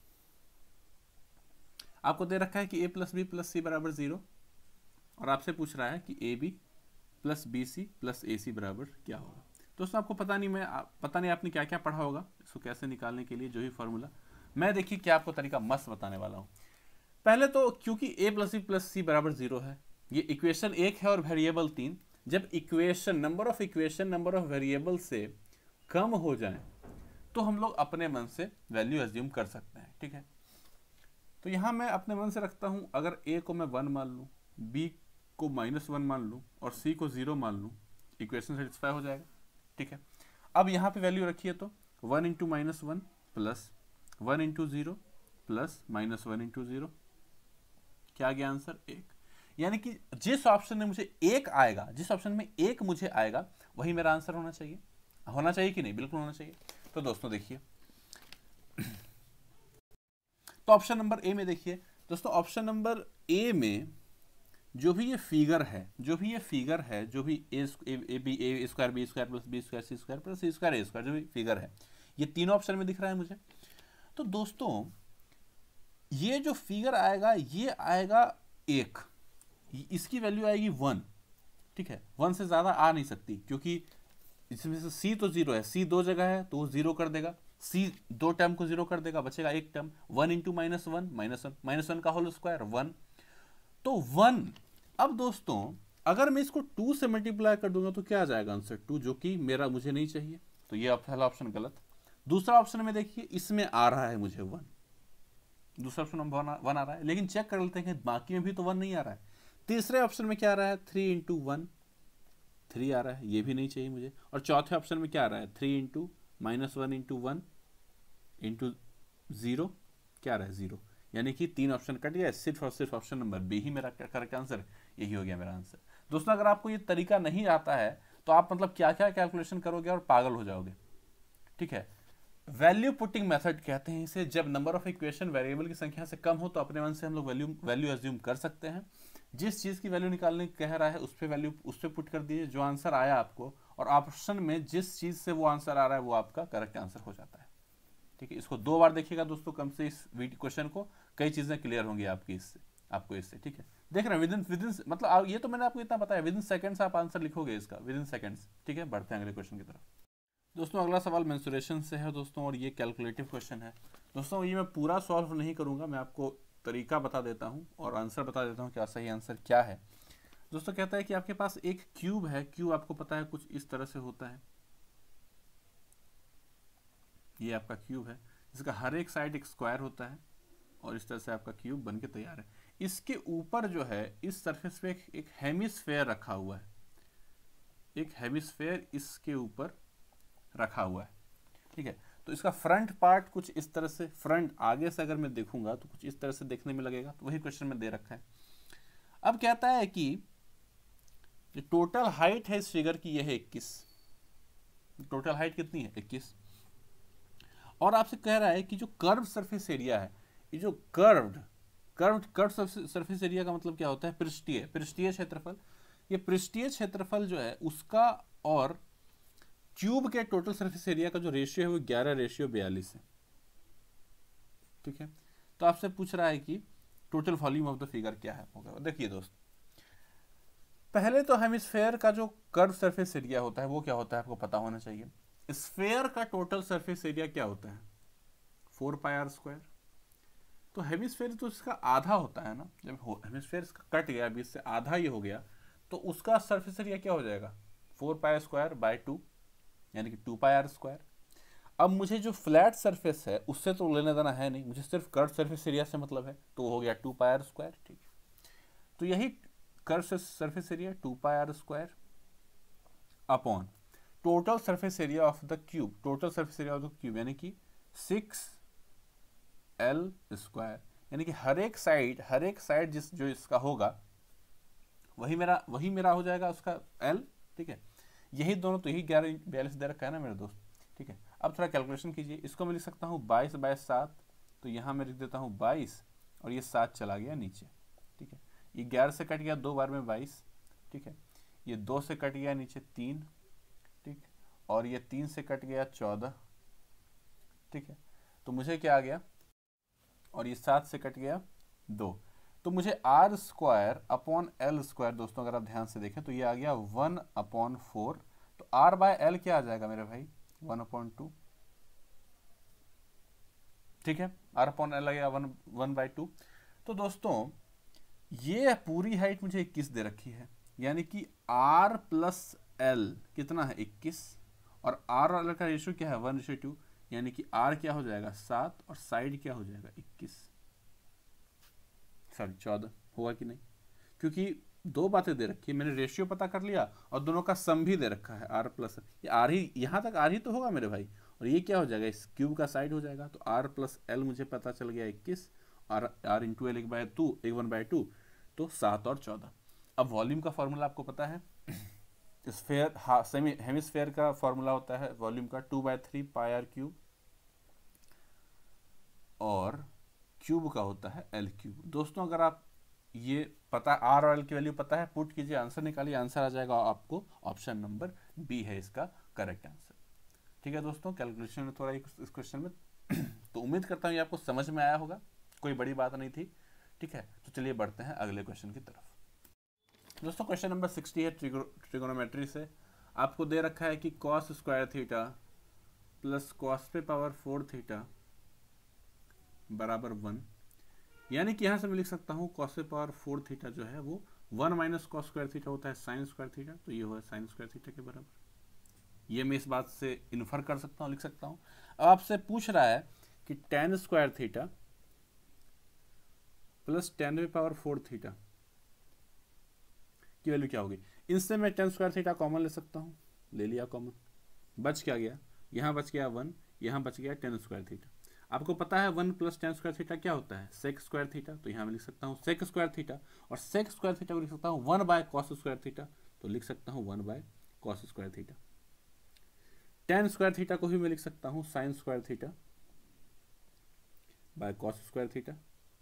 आपको दे रखा है कि A plus B plus C बराबर जीरो, और आपसे पूछ रहा है कि A B plus B C plus A C बराबर क्या होगा। दोस्तों आपको पता नहीं मैं पता नहीं आपने क्या क्या पढ़ा होगा इसको कैसे निकालने के लिए, जो ही फॉर्मूला मैं देखिए क्या आपको तरीका मस्त बताने वाला हूं। पहले तो क्योंकि a plus B plus C बराबर जीरो है, ये इक्वेशन एक है और वेरिएबल तीन, जब equation number of equation number of variable से कम हो जाए तो हम लोग अपने मन से वैल्यू एज्यूम कर सकते हैं। ठीक है, तो यहां मैं अपने मन से रखता हूं, अगर a को मैं वन मान लूं, b को माइनस वन मान लूं और c को जीरो मान लूं, इक्वेशन सेटिस्फाई हो जाएगा। ठीक है, अब यहाँ पे वैल्यू रखिए तो one into minus one plus one into zero plus minus one into zero, क्या आ गया आंसर एक। यानी कि जिस ऑप्शन में मुझे एक आएगा, जिस ऑप्शन में एक मुझे आएगा वही मेरा आंसर होना चाहिए, होना चाहिए कि नहीं, बिल्कुल होना चाहिए। तो दोस्तों देखिए तो ऑप्शन नंबर ए में देखिए दोस्तों, ऑप्शन नंबर ए में जो भी ये फिगर है, जो भी ये फिगर है, जो भी A A B A square B square plus B square C square plus C square A square, जो भी फिगर है ये तीनों ऑप्शन में दिख रहा है मुझे। तो दोस्तों ये जो फिगर आएगा ये आएगा एक, इसकी वैल्यू आएगी वन। ठीक है, वन से ज्यादा आ नहीं सकती, क्योंकि इसमें से सी तो जीरो है, सी दो जगह है तो वो जीरो कर देगा, सी दो टर्म को जीरो कर देगा, बचेगा एक term, one into minus one minus one, minus one का होल स्क्वायर वन, तो वन। अब दोस्तों अगर मैं इसको टू से मल्टीप्लाई कर दूंगा तो क्या आ जाएगा आंसर टू, जो कि मेरा मुझे नहीं चाहिए, तो ये पहला ऑप्शन गलत। दूसरा ऑप्शन में देखिए इसमें आ रहा है मुझे वन, दूसरा ऑप्शन में वन आ रहा है, लेकिन चेक कर लेते हैं बाकी में भी तो वन नहीं आ रहा है। तीसरे ऑप्शन में क्या आ रहा है, थ्री इंटू वन, थ्री आ रहा है, ये भी नहीं चाहिए मुझे। और चौथे ऑप्शन में क्या आ रहा है, three into minus one into one into zero, क्या आ रहा है जीरो, यानी कि तीन ऑप्शन कट गया, सिर्फ और सिर्फ ऑप्शन नंबर बी ही मेरा करेक्ट आंसर, यही हो गया मेरा आंसर। दोस्तों अगर आपको ये तरीका नहीं आता है तो आप मतलब क्या क्या कैलकुलेशन करोगे और पागल हो जाओगे। ठीक है, वैल्यू पुटिंग मेथड कहते हैं इसे, जब नंबर ऑफ इक्वेशन वेरिएबल की संख्या से कम हो तो अपने मन से हम लोग वैल्यू वैल्यू एज्यूम कर सकते हैं, जिस चीज की वैल्यू निकालने कह रहा है उस पर वैल्यू उस पर पुट कर दीजिए, जो आंसर आया आपको, और ऑप्शन में जिस चीज से वो आंसर आ रहा है वो आपका करेक्ट आंसर हो जाता है। ठीक है, इसको दो बार देखिएगा दोस्तों, कम से इस क्वेश्चन को, कई चीजें क्लियर होंगी आपकी इससे, आपको इससे। ठीक है, देख रहे हैं विद इन विद इन मतलब ये तो मैंने आपको इतना बताया, विद इन सेकंड्स आप आंसर लिखोगे इसका, विद इन सेकंड्स। ठीक है, बढ़ते हैं अगले क्वेश्चन की तरफ। दोस्तों अगला सवाल मेंसुरेशन से है दोस्तों, और ये कैलकुलेटिव क्वेश्चन है दोस्तों। ये मैं पूरा सॉल्व नहीं करूंगा, मैं आपको तरीका बता देता हूं और आंसर बता देता हूं क्या सही आंसर क्या है। दोस्तों कहता है कि आपके पास एक क्यूब है, क्यूब आपको पता है कुछ इस तरह से होता है, ये आपका क्यूब है, इसका हर एक साइड एक स्क्वायर होता है, और इस तरह से आपका क्यूब बन के तैयार है। इसके ऊपर जो है इस सरफेस पे एक, एक हेमिस्फेयर रखा हुआ है, एक हेमिस्फेयर इसके ऊपर रखा हुआ है। ठीक है, तो इसका फ्रंट पार्ट कुछ इस तरह से, फ्रंट आगे से अगर मैं देखूंगा तो कुछ इस तरह से देखने में लगेगा, तो वही क्वेश्चन में दे रखा है। अब कहता है कि जो टोटल हाइट है इस फिगर की यह है इक्कीस, टोटल हाइट कितनी है इक्कीस, और आपसे कह रहा है कि जो कर्व सरफेस एरिया है, ये जो curved curved curve surface area का मतलब क्या होता है, पृष्ठीय पृष्ठीय क्षेत्रफल, ये पृष्ठीय क्षेत्रफल जो है उसका और क्यूब के टोटल सरफेस एरिया का जो रेशियो है वो ग्यारह रेशियो बयालीस है। ठीक है, तो आपसे पूछ रहा है कि total volume of the figure क्या है होगा। देखिए दोस्त, पहले तो हेमिस्फेयर का जो कर्व सरफेस एरिया होता है वो क्या होता है आपको पता होना चाहिए। स्फेयर का टोटल सरफेस एरिया क्या होता है, फोर पाई आर स्क्वायर। तो हेमिस्फेयर तो इसका आधा होता है ना, जब हेमिस्फेयर इसका कट गया बीच से, आधा ही हो गया, तो उसका सरफेस एरिया क्या हो जाएगा, four pi square by two, यानी कि टू पाई आर स्क्वायर। अब मुझे जो फ्लैट सरफेस है उससे तो लेना देना है नहीं, मुझे सिर्फ कर्व सरफेस एरिया से मतलब है, तो हो गया टू पाई आर स्क्वायर। ठीक है, तो यही curve surface area two pi R square upon total surface area of the cube, total surface area of the cube यानी कि सिक्स एल स्क्वायर, यानी कि हर एक साइड हर एक साइड जिस जो इसका होगा वही मेरा वही मेरा हो जाएगा उसका एल। ठीक है, यही दोनों, तो यही ग्यारह बयालीस दे रखा है ना मेरे दोस्त। ठीक है, अब थोड़ा कैलकुलेशन कीजिए, इसको मैं लिख सकता हूँ बाईस बाय सात, तो यहाँ मैं लिख देता हूँ बाईस और ये सात चला गया नीचे। ठीक है, ये ग्यारह से कट गया दो बार में बाईस। ठीक है, ये दो से कट गया नीचे तीन। ठीक, और ये तीन से कट गया चौदह। ठीक है, तो मुझे क्या आ गया, और ये सात से कट गया दो, तो मुझे R square upon L square, दोस्तों अगर आप ध्यान से देखें तो ये आ गया वन अपॉन फोर। तो आर बाय एल क्या आ जाएगा मेरे भाई, वन अपॉन टू। ठीक है, आर अपॉन एल आ गया वन वन बाई टू। तो दोस्तों ये पूरी हाइट मुझे इक्कीस दे रखी है, यानी कि आर प्लस एल कितना है, इक्कीस, और आर और एल का रेशियो क्या है, वन रेशियो टू, यानी कि आर क्या हो जाएगा सात और साइड क्या हो जाएगा इक्कीस, सॉरी चौदह। होगा कि नहीं, क्योंकि दो बातें दे रखी है, मैंने रेशियो पता कर लिया और दोनों का सम भी दे रखा है, आर प्लस ये आर ही, यहाँ तक आर ही तो होगा मेरे भाई, और ये क्या हो जाएगा, इस क्यूब का साइड हो जाएगा। तो आर प्लस एल मुझे पता चल गया इक्कीस, और आर इंटू एल एक बाय टू, एक वन बाय टू, तो सात और चौदह। अब वॉल्यूम का फॉर्मूला आपको पता है, स्फेयर हाँ सेमी हेमिस्फेयर का फॉर्मूला होता है वॉल्यूम का two by three pi R cube, और क्यूब का होता है एल क्यूब। दोस्तों अगर आप ये पता, आर और एल की वैल्यू पता है, पुट कीजिए, आंसर निकालिए, आंसर आ जाएगा आपको ऑप्शन नंबर बी है इसका करेक्ट आंसर। ठीक है दोस्तों, कैलकुलेशन में थोड़ा इस क्वेश्चन में तो उम्मीद करता हूँ ये आपको समझ में आया होगा, कोई बड़ी बात नहीं थी। ठीक है, तो चलिए बढ़ते हैं अगले क्वेश्चन की तरफ। दोस्तों क्वेश्चन नंबर सिक्सटी है ट्रिगोनोमेट्री से, आपको दे रखा है कि cos square theta plus cos पे पावर फोर थीटा बराबर वन, यानी कि यहां से मैं लिख सकता हूं कॉस पे पावर फोर थीटा जो है वो one minus cos square theta होता है साइन स्क्वायर थीटा, तो ये हुआ साइन स्क्वायर थीटा के बराबर। ये मैं इस बात से इन्फर कर सकता हूं, लिख सकता हूं। अब आपसे पूछ रहा है कि tan square theta plus tan पे पावर फोर थीटा की वैल्यू क्या होगी। इनसे मैं टेन स्क्वायर थीटा कॉमन ले सकता हूं, ले लिया कॉमन, बच क्या गया, यहां बच गया वन, यहां बच गया टेन स्क्वायर थीटा। आपको पता है one plus tan square theta क्या होता है, सेक स्क्वायर थीटा, तो यहाँ मैं लिख सकता हूँ सेक स्क्वायर थीटा, और सेक स्क्वायर थीटा को लिख सकता हूँ one by cos square theta, तो लिख सकता हूँ one by cos square theta. Tan square theta को भी मैं लिख सकता हूँ sine square theta by cos square theta.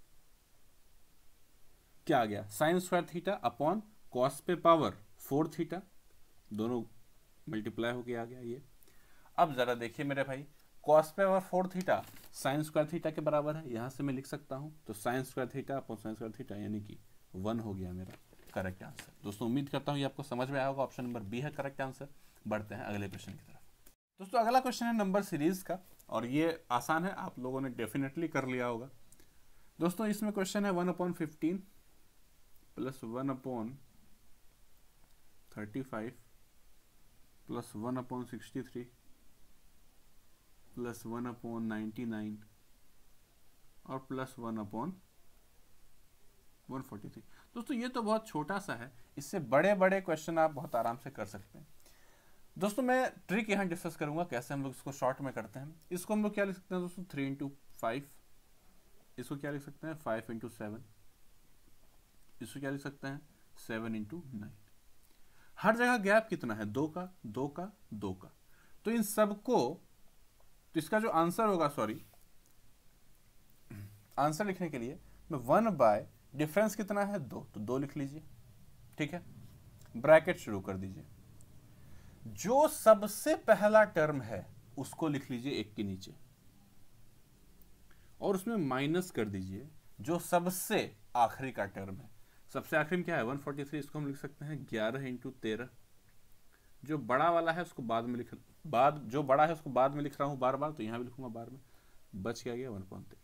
क्या आ गया, sine square theta upon cos पे पावर फोर थीटा, दोनों मल्टीप्लाई होके आ गया ये। अब जरा देखिए मेरे भाई, कॉस पे power four theta sine square theta के बराबर है, यहां से मैं लिख सकता हूं, तो sine square theta upon sine square theta यानी कि वन हो गया मेरा करेक्ट आंसर। दोस्तों उम्मीद करता हूं ये आपको समझ में आया होगा, ऑप्शन नंबर बी है करेक्ट आंसर। बढ़ते हैं अगले क्वेश्चन की तरफ। दोस्तों अगला क्वेश्चन है नंबर सीरीज का, और ये आसान है, आप लोगों ने डेफिनेटली कर लिया होगा। दोस्तों इसमें क्वेश्चन है one upon fifteen plus one upon thirty five plus one upon sixty three plus one upon ninety nine और plus one upon one forty three. दोस्तों ये तो बहुत छोटा सा है, इससे बड़े बड़े क्वेश्चन आप बहुत आराम से कर सकते हैं। दोस्तों मैं ट्रिक यहाँ डिस्कस करूंगा कैसे हम लोग इसको शॉर्ट में करते हैं। इसको हम लोग क्या लिख सकते हैं दोस्तों, थ्री इंटू फाइव, इसको क्या लिख सकते हैं फाइव इंटू सेवन, इसको क्या लिख सकते हैं सेवन इंटू नाइन। हर जगह गैप कितना है, दो का दो का दो का, तो इन सबको, तो इसका जो आंसर होगा, सॉरी आंसर लिखने के लिए मैं वन बाय डिफरेंस कितना है दो, तो दो लिख लीजिए। ठीक है, ब्रैकेट शुरू कर दीजिए, जो सबसे पहला टर्म है उसको लिख लीजिए एक के नीचे, और उसमें माइनस कर दीजिए जो सबसे आखिरी का टर्म है। सबसे आखिरी में क्या है, वन फोर्टी थ्री, इसको हम लिख सकते हैं ग्यारह इंटू तेरह। जो बड़ा वाला है उसको बाद में लिख बाद जो बड़ा है उसको बाद में लिख रहा हूं बार बार, तो यहां भी लिखूंगा बार में। बच क्या गया वन पॉइंट तेरह।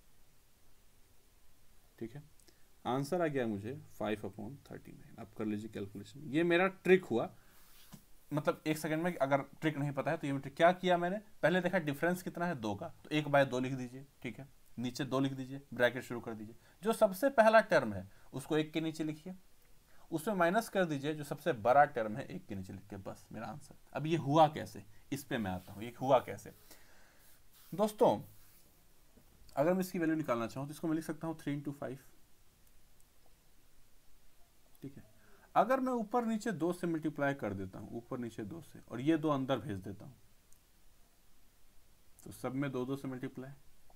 ठीक है, आंसर आ गया मुझे फाइव अपॉन थर्टी नाइन। आप कर लीजिए कैलकुलेशन। ये मेरा ट्रिक हुआ, मतलब एक सेकंड में अगर ट्रिक नहीं पता है तो ये ट्रिक क्या किया मैंने, पहले देखा डिफरेंस कितना है दो का, तो एक बाय दो लिख दीजिए। ठीक है, नीचे दो लिख दीजिए, ब्रैकेट शुरू कर दीजिए, जो सबसे पहला टर्म है उसको एक के नीचे लिखिए, उसमें माइनस कर दीजिए जो सबसे बड़ा टर्म है एक के नीचे लिख के, बस मेरा आंसर। अब ये हुआ कैसे, इस पे मैं आता हूं, ये हुआ कैसे। दोस्तों अगर मैं इसकी वैल्यू निकालना चाहूं तो इसको मैं लिख सकता हूं थ्री इंटू फाइव। ठीक है, अगर मैं ऊपर नीचे दो से मल्टीप्लाई कर देता हूं, ऊपर नीचे दो से, और ये दो अंदर भेज देता हूं, तो सब में दो दो से मल्टीप्लाई।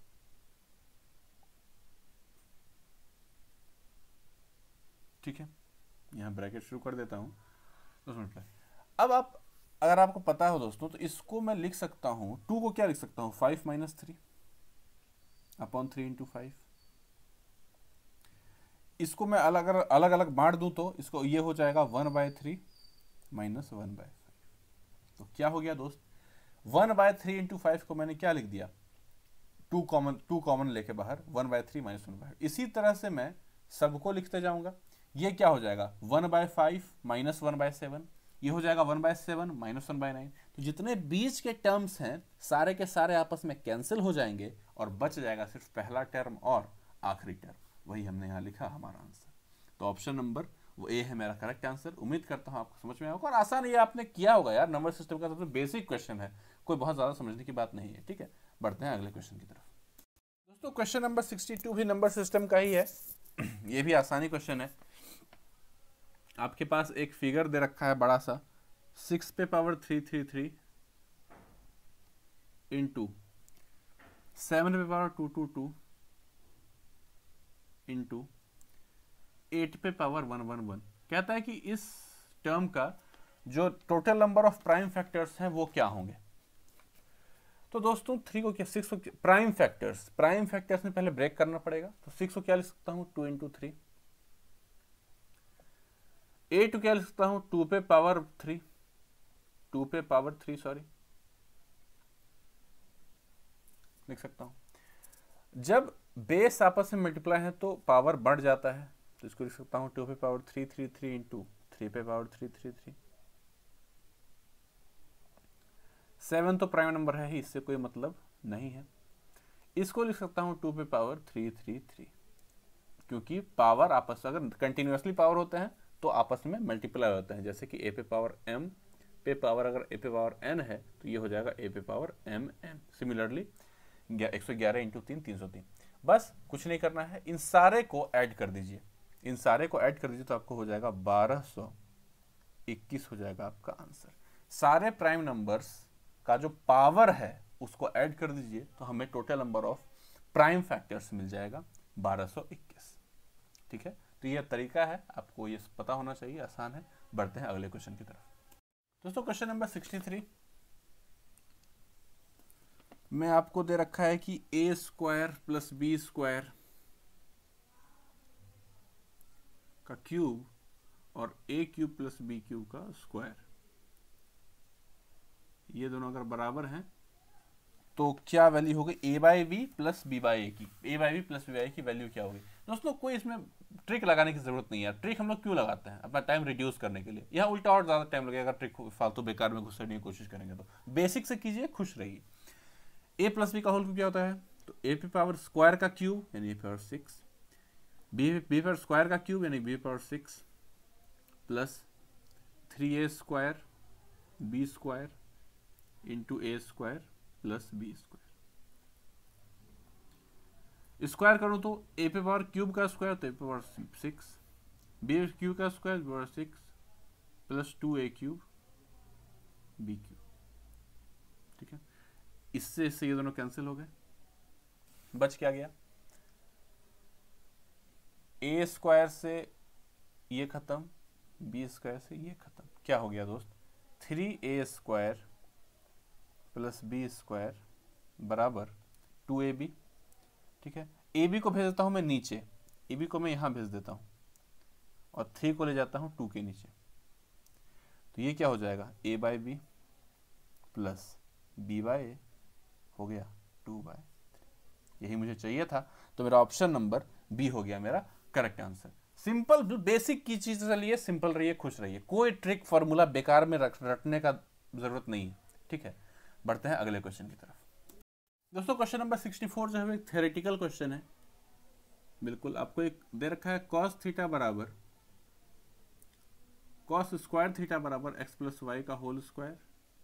ठीक है, यहां ब्रैकेट शुरू कर देता हूं, दो से मल्टीप्लाई। अब आप अगर आपको पता हो दोस्तों, तो इसको मैं लिख सकता हूं, टू को क्या लिख सकता हूं, five minus three upon three into five. इसको मैं अलग अलग अलग अलग बांट दूं तो इसको ये हो जाएगा one by three minus one by five. तो क्या हो गया दोस्त, one by three into five को मैंने क्या लिख दिया, टू कॉमन टू कॉमन लेके बाहर, one by three minus one by. इसी तरह से मैं सबको लिखते जाऊंगा। ये क्या हो जाएगा, one by five minus one by seven, ये हो जाएगा one by seven minus one by nine. तो जितने बीच के टर्म्स हैं सारे के सारे आपस में कैंसिल हो जाएंगे और बच जाएगा सिर्फ पहला टर्म और आखिरी टर्म। वही हमने यहाँ लिखा हमारा आंसर। तो ऑप्शन नंबर वो ए है मेरा करेक्ट आंसर। उम्मीद करता हूँ आपको समझ में आएगा, और आसान ये आपने किया होगा यार, नंबर सिस्टम का सबसे बेसिक क्वेश्चन है, कोई बहुत ज्यादा समझने की बात नहीं है। ठीक है, बढ़ते हैं अगले क्वेश्चन की तरफ। दोस्तों क्वेश्चन नंबर सिक्सटी टू भी नंबर सिस्टम का ही है। ये भी आसानी क्वेश्चन है। आपके पास एक फिगर दे रखा है बड़ा सा, सिक्स पे power three three three into seven पे power two two two into eight पे पावर वन वन वन। कहता है कि इस टर्म का जो total number of prime factors हैं वो क्या होंगे। तो दोस्तों थ्री को क्या, सिक्स को प्राइम फैक्टर्स प्राइम फैक्टर्स में पहले ब्रेक करना पड़ेगा। तो सिक्स को क्या लिख सकता हूं, टू इंटू थ्री। एट को क्या लिख सकता हूं, टू पे पावर थ्री टू पे पावर थ्री सॉरी लिख सकता हूं। जब बेस आपस में मल्टीप्लाई है तो पावर बढ़ जाता है, तो इसको लिख सकता हूं टू पे power three three three into three पे power three three three. Seven तो प्राइम नंबर है ही, इससे कोई मतलब नहीं है। इसको लिख सकता हूं टू पे पावर थ्री थ्री थ्री, क्योंकि पावर आपस अगर कंटिन्यूअसली पावर होते हैं तो आपस में मल्टीप्लाई होते हैं। जैसे कि ए पे पावर एम पे पावर अगर ए पे पावर एन है तो ये हो जाएगा ए पे पावर एम एन। सिमिलरली एक सौ ग्यारह इंटू तीन तीन सौ तीन। बस कुछ नहीं करना है, इन सारे को ऐड कर दीजिए, इन सारे को ऐड कर दीजिए तो आपको हो जाएगा बारह सौ इक्कीस हो जाएगा आपका आंसर। सारे प्राइम नंबर्स का जो पावर है उसको ऐड कर दीजिए तो हमें total number of prime factors मिल जाएगा बारह सौ इक्कीस। ठीक है, तो यह तरीका है, आपको ये पता होना चाहिए, आसान है। बढ़ते हैं अगले क्वेश्चन की तरफ। दोस्तों क्वेश्चन नंबर सिक्सटी थ्री में आपको दे रखा है कि A square plus B square का क्यूब और A cube plus B cube का स्क्वायर, ये दोनों अगर बराबर हैं तो क्या वैल्यू होगी A by B plus B by A की। A by B plus B by A की वैल्यू क्या होगी। दोस्तों कोई इसमें ट्रिक लगाने की जरूरत नहीं है। ट्रिक हम लोग क्यों लगाते हैं, अपना टाइम रिड्यूस करने के लिए। यहाँ उल्टा और ज्यादा टाइम लगेगा अगर ट्रिक फालतू बेकार में घुसने की कोशिश करेंगे। तो बेसिक से कीजिए, खुश रहिए। ए प्लस बी का होल क्यूब क्या होता है, तो ए पे पावर स्क्वायर का क्यूब यानी A power six, B B power square का क्यूब यानी B power six plus three A square B square into A square plus B square. Square करूं तो ए पे पावर क्यूब का स्क्वायर तो ए पे पावर सिक्स, बी क्यूब का square B power six plus two A cube B cube. ठीक है, इससे इससे ये दोनों कैंसिल हो गए, बच क्या गया, ए स्क्वायर से ये खत्म, बी स्क्वायर से ये खत्म, क्या हो गया दोस्त, three A square plus B square बराबर टू ए बी। ठीक है, ए बी को भेज देता हूं मैं नीचे, ए बी को मैं यहां भेज देता हूं और थ्री को ले जाता हूं टू के नीचे, तो ये क्या हो जाएगा, A by B plus B by A हो गया टू बाई थ्री। यही मुझे चाहिए था, तो मेरा ऑप्शन नंबर बी हो गया मेरा करेक्ट आंसर। सिंपल बेसिक की चीज चलिए, सिंपल रहिए, खुश रहिए, कोई ट्रिक फॉर्मूला बेकार में रख रटने का जरूरत नहीं है। ठीक है, बढ़ते हैं अगले क्वेश्चन की तरफ। दोस्तों क्वेश्चन नंबर सिक्सटी फोर जो है एक थ्योरेटिकल क्वेश्चन है। बिल्कुल आपको एक दे रखा है कॉस थीटा बराबर कॉस स्क्वायर थीटा बराबर एक्स प्लस वाई का whole square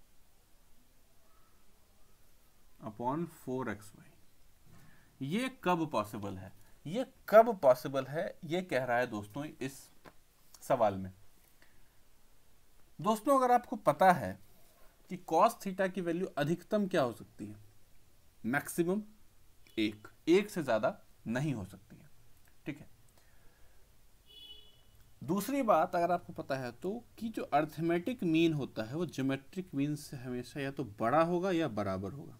upon four X Y. ये कब पॉसिबल है, ये कब पॉसिबल है, ये कह रहा है दोस्तों इस सवाल में। दोस्तों अगर आपको पता है कि कॉस थीटा की वैल्यू अधिकतम क्या हो सकती है, मैक्सिमम एक, एक से ज्यादा नहीं हो सकती है। ठीक है, दूसरी बात अगर आपको पता है तो कि जो अर्थमेटिक मीन होता है वो ज्योमेट्रिक मीन से हमेशा या तो बड़ा होगा या बराबर होगा।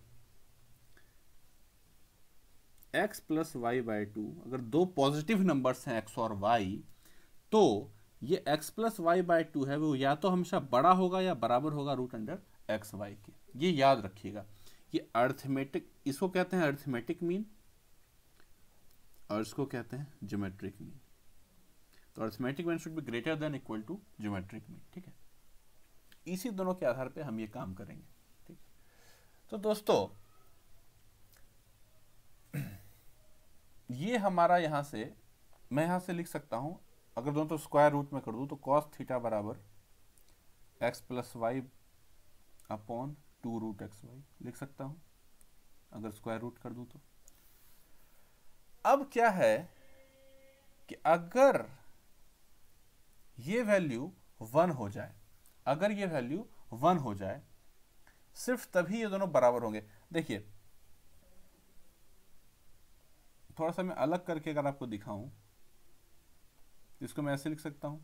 x plus Y by two, अगर दो पॉजिटिव नंबर्स हैं x और y, तो ये x plus Y by two है वो या तो हमेशा बड़ा होगा या बराबर होगा रूट अंडर एक्स वाई के। ये याद रखिएगा, ये अर्थमेटिक, इसको कहते हैं अर्थमेटिक मीन और इसको कहते हैं ज्योमेट्रिक मीन। तो arithmetic mean should be greater than equal to geometric mean. ठीक है, इसी दोनों के आधार पे हम ये काम करेंगे। ठीक, तो दोस्तों ये हमारा यहां से, मैं यहां से लिख सकता हूं, अगर दोनों तो स्क्वायर रूट में कर दूं तो कॉस थीटा बराबर X plus Y upon two root X Y लिख सकता हूं, अगर स्क्वायर रूट कर दूं तो। अब क्या है कि अगर ये वैल्यू वन हो जाए, अगर ये वैल्यू वन हो जाए, सिर्फ तभी ये दोनों बराबर होंगे। देखिए थोड़ा सा मैं अलग करके अगर आपको दिखाऊं, इसको मैं ऐसे लिख सकता हूं,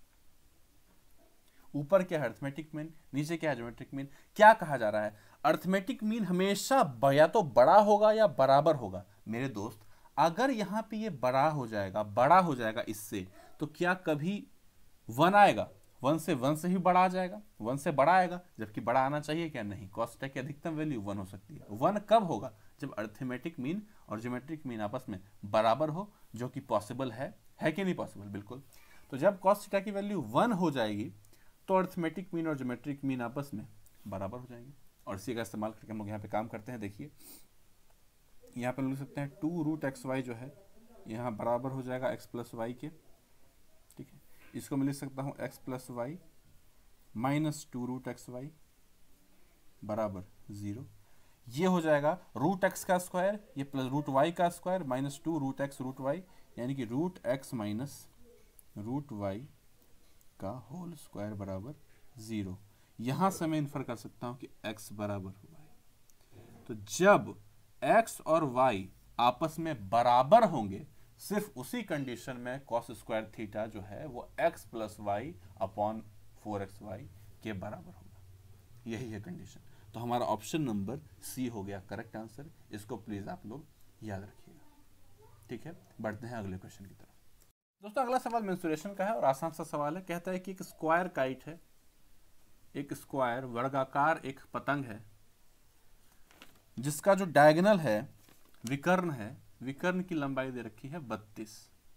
ऊपर क्या है अर्थमेटिक मीन, नीचे क्या है ज्योमेट्रिक मीन। क्या कहा जा रहा है, अर्थमेटिक मीन हमेशा या तो बड़ा होगा या बराबर होगा। मेरे दोस्त अगर यहां पे ये बड़ा हो जाएगा, बड़ा हो जाएगा इससे, तो क्या कभी वन आएगा, वन से वन से ही बड़ा आ जाएगा, वन से बड़ा आएगा, जबकि बड़ा आना चाहिए क्या, नहीं। कॉस थीटा की अधिकतम वैल्यू वन हो सकती है। वन कब होगा, जब अर्थमेटिक मीन और ज्योमेट्रिक मीन आपस में बराबर हो, जो कि पॉसिबल है है कि नहीं पॉसिबल, बिल्कुल। तो जब कॉस थीटा की वैल्यू वन हो जाएगी तो अर्थमेटिक मीन और ज्योमेट्रिक मीन आपस में बराबर हो जाएंगे। और इसी का इस्तेमाल करके हम लोग यहाँ पे काम करते हैं। देखिए यहाँ पे हम लिख सकते हैं टू रूट एक्स वाई जो है यहाँ बराबर हो जाएगा एक्स प्लस वाई के। ठीक है, इसको मैं लिख सकता हूँ X plus Y minus two root X Y बराबर जीरो। ये हो जाएगा रूट एक्स का स्क्वायर, ये प्लस रूट वाई का square minus two root X root Y, यानी कि root X minus root Y का होल स्क्वायर बराबर जीरो। यहां से मैं इन्फर कर सकता हूं कि x बराबर y। तो जब x और y आपस में बराबर होंगे, सिर्फ उसी कंडीशन में कॉस स्क्वायर थीटा जो है वो x plus Y upon four X Y के बराबर होगा। यही है कंडीशन। तो हमारा ऑप्शन नंबर सी हो गया करेक्ट आंसर। इसको प्लीज आप लोग याद रखिएगा। ठीक है, बढ़ते हैं अगले क्वेश्चन की तरफ। दोस्तों अगला सवाल मेंसुरेशन का है और आसान सा सवाल है। कहता है कि एक स्क्वायर काइट है, एक स्क्वायर वर्गाकार एक पतंग है जिसका जो डायगोनल है विकर्ण है, विकर्ण की लंबाई दे रखी है बत्तीस।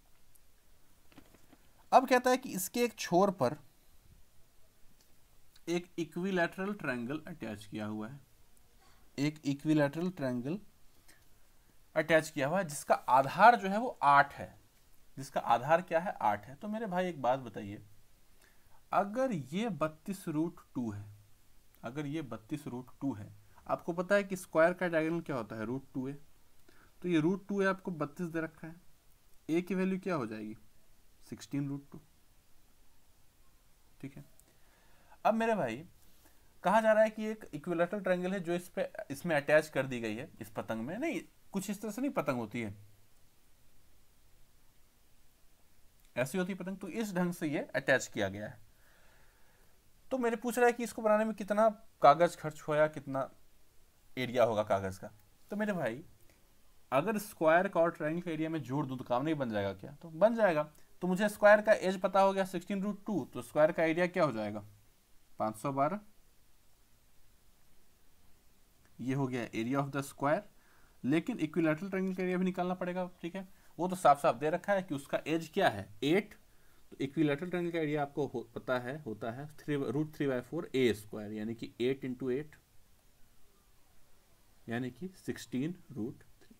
अब कहता है कि इसके एक छोर पर एक इक्विलैटरल ट्रायंगल अटैच किया हुआ है, एक इक्विलैटरल ट्रायंगल अटैच किया हुआ है जिसका आधार जो है वो आठ है, जिसका आधार क्या है, आठ है। तो मेरे भाई एक बात बताइए, अगर ये बत्तीस रूट टू है, अगर ये बत्तीस रूट टू है, आपको पता है कि स्क्वायर का डायगोनल क्या होता है, रूट टू है। तो ये रूट टू है, आपको बत्तीस दे रखा है, ए की वैल्यू क्या हो जाएगी, सिक्सटीन रूट टू। ठीक है, अब मेरे भाई कहा जा रहा है कि एक इक्विलैटरल ट्रायंगल है जो इस पे इसमें अटैच कर दी गई है, इस पतंग में। नहीं, कुछ इस तरह से नहीं पतंग होती है, ऐसी होती पतंग, तो इस ढंग से ये अटैच किया गया है। तो मेरे पूछ रहा है कि इसको बनाने में कितना कागज खर्च होया, कितना एरिया होगा कागज का। तो मेरे भाई अगर स्क्वायर का और ट्रायंगल का एरिया में जोड़ दूं तो काम नहीं बन जाएगा क्या? तो बन जाएगा। तो मुझे स्क्वायर का एज पता हो गया सिक्सटीन रूट टू, तो स्क्वायर का एरिया क्या हो जाएगा पाँच सौ बारह। ये हो गया एरिया ऑफ द स्क्वायर। लेकिन इक्विलैटरल ट्रायंगल का एरिया भी निकालना पड़ेगा, ठीक है। वो तो साफ साफ दे रखा है कि उसका एज क्या है एट। तो इक्विलैटरल ट्रायंगल का एरिया आपको हो, पता है होता है three root three by four A square, यानी कि एट इंटू एट यानी कि सिक्सटीन रूट थ्री,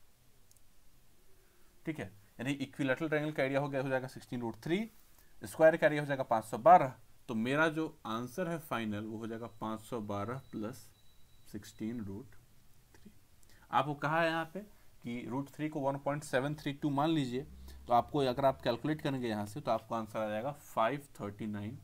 ठीक है। यानी इक्विलैटरल ट्रायंगल का एरिया हो गया हो जाएगा सिक्सटीन रूट थ्री, स्क्वायर का एरिया हो जाएगा पाँच सौ बारह। तो मेरा जो आंसर है फाइनल वो हो जाएगा पाँच सौ बारह प्लस सिक्सटीन रूट थ्री। आपको कहा है यहाँ पे कि रूट थ्री को one point seven three two मान लीजिए, तो आपको अगर आप कैलकुलेट करेंगे यहाँ से तो आपको आंसर आ जाएगा five thirty nine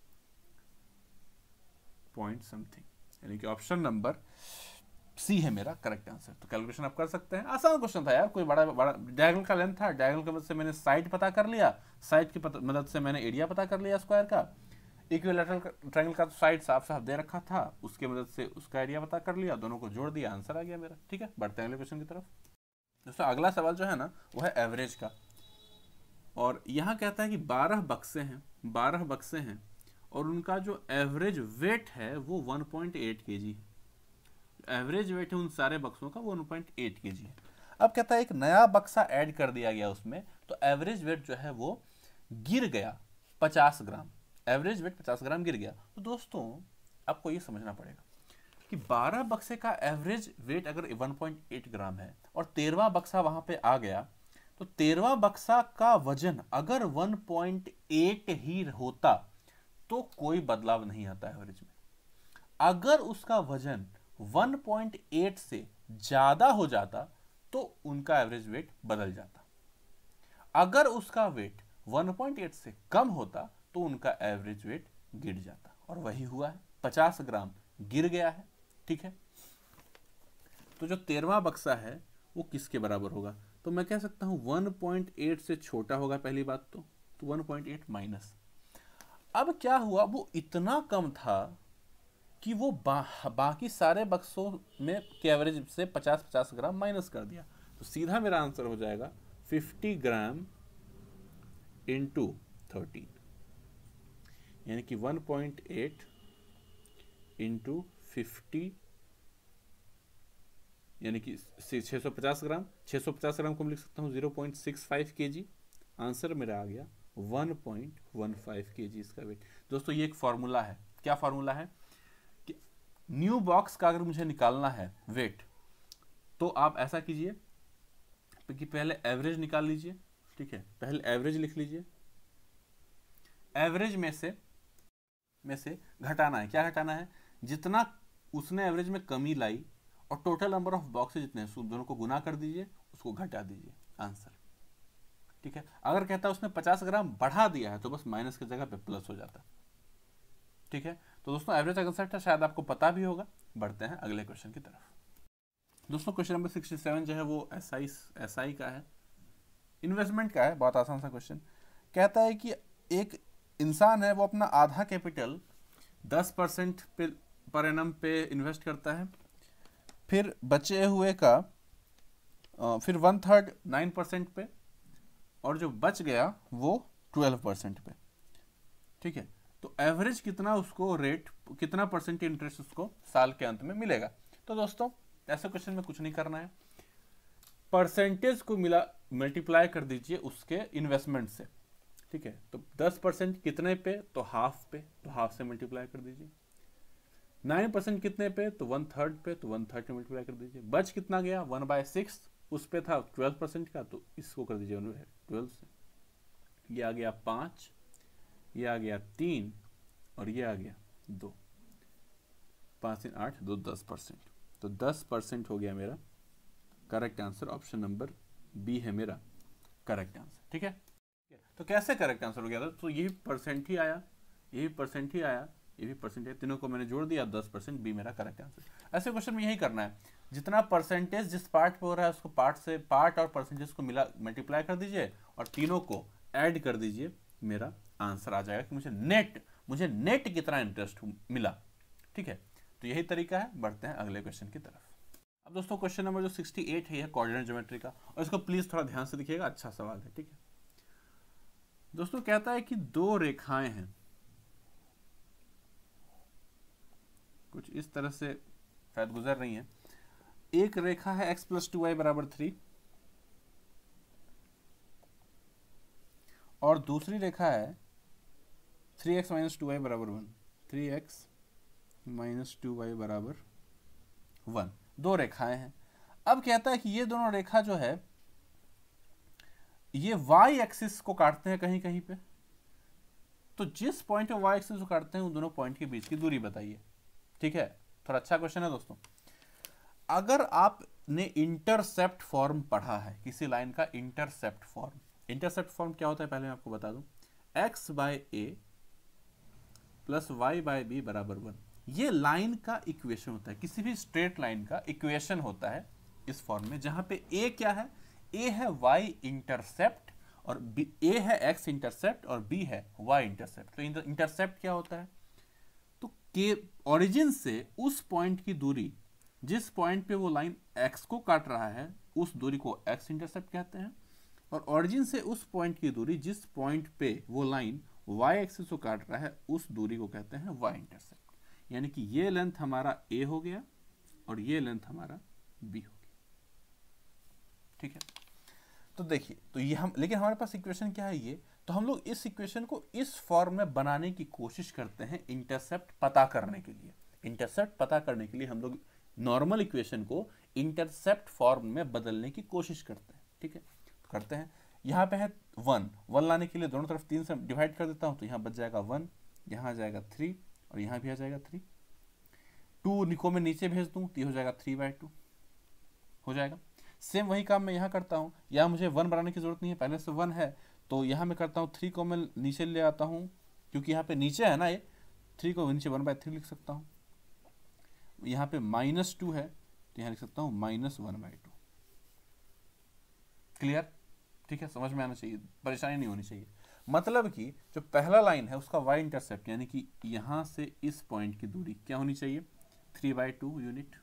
point something, यानी कि ऑप्शन नंबर सी है मेरा करेक्ट आंसर। तो कैलकुलेशन आप कर सकते हैं, आसान क्वेश्चन था यार, कोई बड़ा बड़ा डायगोनल का लेंथ था, डायगोनल की मदद से मैंने साइड पता कर लिया, साइड की मदद से मैंने एरिया पता कर लिया स्क्वायर का, इक्विलैटरल ट्रायंगल का साइड साफ साफ दे रखा था, उसकी मदद से उसका एरिया पता कर लिया, दोनों को जोड़ दिया, आंसर आ गया मेरा, ठीक है। बढ़ते हैं अगले क्वेश्चन की तरफ। दोस्तों अगला सवाल जो है ना वो है एवरेज का, और यहाँ कहता है कि बारह बक्से हैं, बारह बक्से हैं और उनका जो एवरेज वेट है वो वन पॉइंट एट केजी है। एवरेज वेट है उन सारे बक्सों का वो वन पॉइंट एट केजी है। अब कहता है एक नया बक्सा ऐड कर दिया गया उसमें, तो एवरेज वेट जो है वो गिर गया पचास ग्राम, एवरेज वेट पचास ग्राम गिर गया। तो दोस्तों आपको ये समझना पड़ेगा कि बारह बक्से का एवरेज वेट अगर वन पॉइंट एट ग्राम है और तेरहवां बक्सा वहां पे आ गया, तो तेरहवां बक्सा का वजन अगर वन पॉइंट एट ही होता तो कोई बदलाव नहीं आता एवरेज में। अगर उसका वजन वन पॉइंट एट से ज्यादा हो जाता तो उनका एवरेज वेट बदल जाता। अगर उसका वेट वन पॉइंट एट से कम होता तो उनका एवरेज वेट गिर जाता, और वही हुआ है, पचास ग्राम गिर गया है, ठीक है। तो जो तेरहवां बक्सा है वो किसके बराबर होगा? तो मैं कह सकता हूं वन पॉइंट एट से छोटा होगा पहली बात तो, तो वन पॉइंट एट माइनस। अब क्या हुआ, वो इतना कम था कि वो बा, बाकी सारे बक्सों में के एवरेज से पचास पचास ग्राम माइनस कर दिया। तो सीधा मेरा आंसर हो जाएगा फिफ्टी ग्राम इंटू थर्टीन, यानी कि one point eight into fifty, यानी कि छह सौ पचास ग्राम, छह सौ पचास ग्राम को मैं लिख सकता हूँ zero point six five KG. Answer मेरा आ गया one point one five KG इसका वेट। दोस्तों ये एक फॉर्मूला है, क्या फॉर्मूला है कि न्यू बॉक्स का अगर मुझे निकालना है वेट, तो आप ऐसा कीजिए कि पहले एवरेज निकाल लीजिए, ठीक है, पहले एवरेज लिख लीजिए, एवरेज में से में से घटाना है, क्या घटाना है, जितना उसने एवरेज में कमी लाई और टोटल नंबर ऑफ बॉक्सेस जितने हैं दोनों को गुना कर दीजिए, उसको घटा दीजिए, आंसर, ठीक है। अगर कहता है उसने पचास ग्राम बढ़ा दिया है तो बस माइनस की जगह पे प्लस हो जाता, ठीक है। तो दोस्तों एवरेज का कंसेप्ट शायद आपको पता भी होगा। बढ़ते हैं अगले क्वेश्चन की तरफ। दोस्तों क्वेश्चन नंबर सिक्सटी सेवन जो है वो एसआई एसआई का है, इन्वेस्टमेंट का है, बहुत आसान सा क्वेश्चन। कहता है कि एक इंसान है वो अपना आधा कैपिटल दस परसेंट पे पर एनम पे इन्वेस्ट करता है, फिर बचे हुए का फिर वन थर्ड नाइन परसेंट पे, और जो बच गया वो ट्वेल्व परसेंट पे, ठीक है। तो एवरेज कितना उसको रेट, कितना परसेंट इंटरेस्ट उसको साल के अंत में मिलेगा? तो दोस्तों ऐसे क्वेश्चन में कुछ नहीं करना है, परसेंटेज को मिला मल्टीप्लाई कर दीजिए उसके इन्वेस्टमेंट से, ठीक है। तो दस परसेंट कितने पे, तो हाफ पे, तो हाफ से मल्टीप्लाई कर दीजिए। नाइन परसेंट कितने पे, तो वन थर्ड पे, तो वन थर्ड से मल्टीप्लाई कर दीजिए। बच कितना गया, वन बाय सिक्स, उस पे था ट्वेल्व परसेंट का, तो इसको कर दीजिए ट्वेल्व से, ये आ गया पाँच, ये आ गया तीन, और ये आ गया दो, पाँच तीन आठ, दो दस परसेंट, तो दस परसेंट हो गया मेरा correct answer. Option number B है मेरा करेक्ट आंसर, ठीक है। तो कैसे करेक्ट आंसर हो गया था? तो ये परसेंट ही आया, ये परसेंट ही आया, ये भी परसेंट है, तीनों को मैंने जोड़ दिया, दस परसेंट, बी मेरा करेक्ट आंसर। ऐसे क्वेश्चन में यही करना है, जितना परसेंटेज जिस पार्ट पे हो रहा है उसको पार्ट से, पार्ट और परसेंटेज को मिला मल्टीप्लाई कर दीजिए और तीनों को ऐड कर दीजिए, मेरा आंसर आ जाएगा कि मुझे नेट मुझे नेट कितना इंटरेस्ट मिला। ठीक है, तो यही तरीका है। बढ़ते हैं अगले क्वेश्चन की तरफ। अब दोस्तों क्वेश्चन नंबर जो अड़सठ है, यह कोऑर्डिनेट ज्योमेट्री का, और इसको प्लीज थोड़ा ध्यान से देखिएगा, अच्छा सवाल है। ठीक है दोस्तों, कहता है कि दो रेखाएं हैं, कुछ इस तरह से शायद गुजर रही हैं। एक रेखा है x प्लस टू वाई बराबर थ्री, और दूसरी रेखा है three X minus two Y बराबर one. Three X minus two Y बराबर वन, दो रेखाएं हैं। अब कहता है कि ये दोनों रेखा जो है ये y एक्सिस को काटते हैं कहीं कहीं पे, तो जिस पॉइंट पे y एक्सिस को काटते हैं उन दोनों पॉइंट के बीच की दूरी बताइए। ठीक है, थोड़ा अच्छा क्वेश्चन है दोस्तों। अगर आपने इंटरसेप्ट फॉर्म पढ़ा है, किसी लाइन का इंटरसेप्ट फॉर्म, इंटरसेप्ट फॉर्म क्या होता है पहले मैं आपको बता दूं, x by A plus Y by B बराबर वन। ये लाइन का इक्वेशन होता है, किसी भी स्ट्रेट लाइन का इक्वेशन होता है इस फॉर्म में, जहां पे a क्या है, a है y इंटरसेप्ट, और b a है x इंटरसेप्ट, और b है y इंटरसेप्ट। तो इंटरसेप्ट क्या होता है, तो के ओरिजिन से उस पॉइंट की दूरी, जिस पॉइंट पे वो लाइन x को काट रहा है, उस दूरी को x इंटरसेप्ट कहते हैं, और ओरिजिन से उस पॉइंट की दूरी, जिस पॉइंट पे वो लाइन y एक्सिस को काट रहा है, उस दूरी को कहते हैं y इंटरसेप्ट। यानी कि ये लेंथ हमारा a हो गया और ये लेंथ हमारा b हो गया। ठीक है, तो देखिए, तो ये हम, लेकिन हमारे पास इक्वेशन क्या है ये, तो हम लोग इस इक्वेशन को इस फॉर्म में बनाने की कोशिश करते हैं इंटरसेप्ट पता करने के लिए। इंटरसेप्ट पता करने के लिए हम लोग नॉर्मल इक्वेशन को इंटरसेप्ट फॉर्म में बदलने की कोशिश करते हैं। ठीक है, तो करते हैं। यहाँ पे है वन, वन लाने के लिए दोनों तरफ तीन से डिवाइड कर देता हूँ, तो यहाँ बच जाएगा वन, यहाँ आ जाएगा थ्री, और यहाँ भी आ जाएगा थ्री। टू निको में नीचे भेज दूँ तो हो जाएगा थ्री बाई टू हो जाएगा। सेम वही काम मैं यहाँ करता हूँ, यहाँ मुझे वन बनाने की जरूरत नहीं है, पहले से वन है, तो यहाँ मैं करता हूँ थ्री को मैं नीचे ले आता हूँ, क्योंकि यहाँ पे नीचे है ना, ये थ्री को नीचे वन बाई थ्री लिख सकता हूँ। यहाँ पे माइनस टू है, तो यहाँ लिख सकता हूँ minus one by two. Clear? ठीक है, समझ में आना चाहिए, परेशानी नहीं होनी चाहिए। मतलब कि जो पहला लाइन है उसका y इंटरसेप्ट, यानी कि यहाँ से इस पॉइंट की दूरी क्या होनी चाहिए, थ्री बाई टू यूनिट,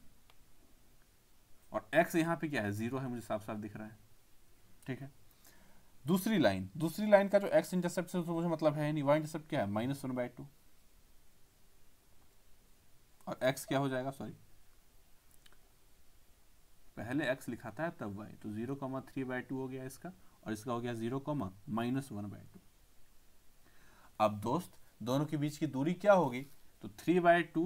और x यहाँ पे क्या है, जीरो है, मुझे साफ साफ दिख रहा है। ठीक है, दूसरी लाइन, दूसरी लाइन का जो x इंटरसेप्ट से तो मुझे मतलब है नहीं, y इंटरसेप्ट क्या है, माइनस वन बाई टू, और x क्या हो जाएगा, सॉरी पहले x लिखाता है तब y, तो zero comma three by two हो गया इसका, और इसका हो गया zero comma minus one by two. अब दोस्त दोनों के बीच की दूरी क्या होगी, तो three by two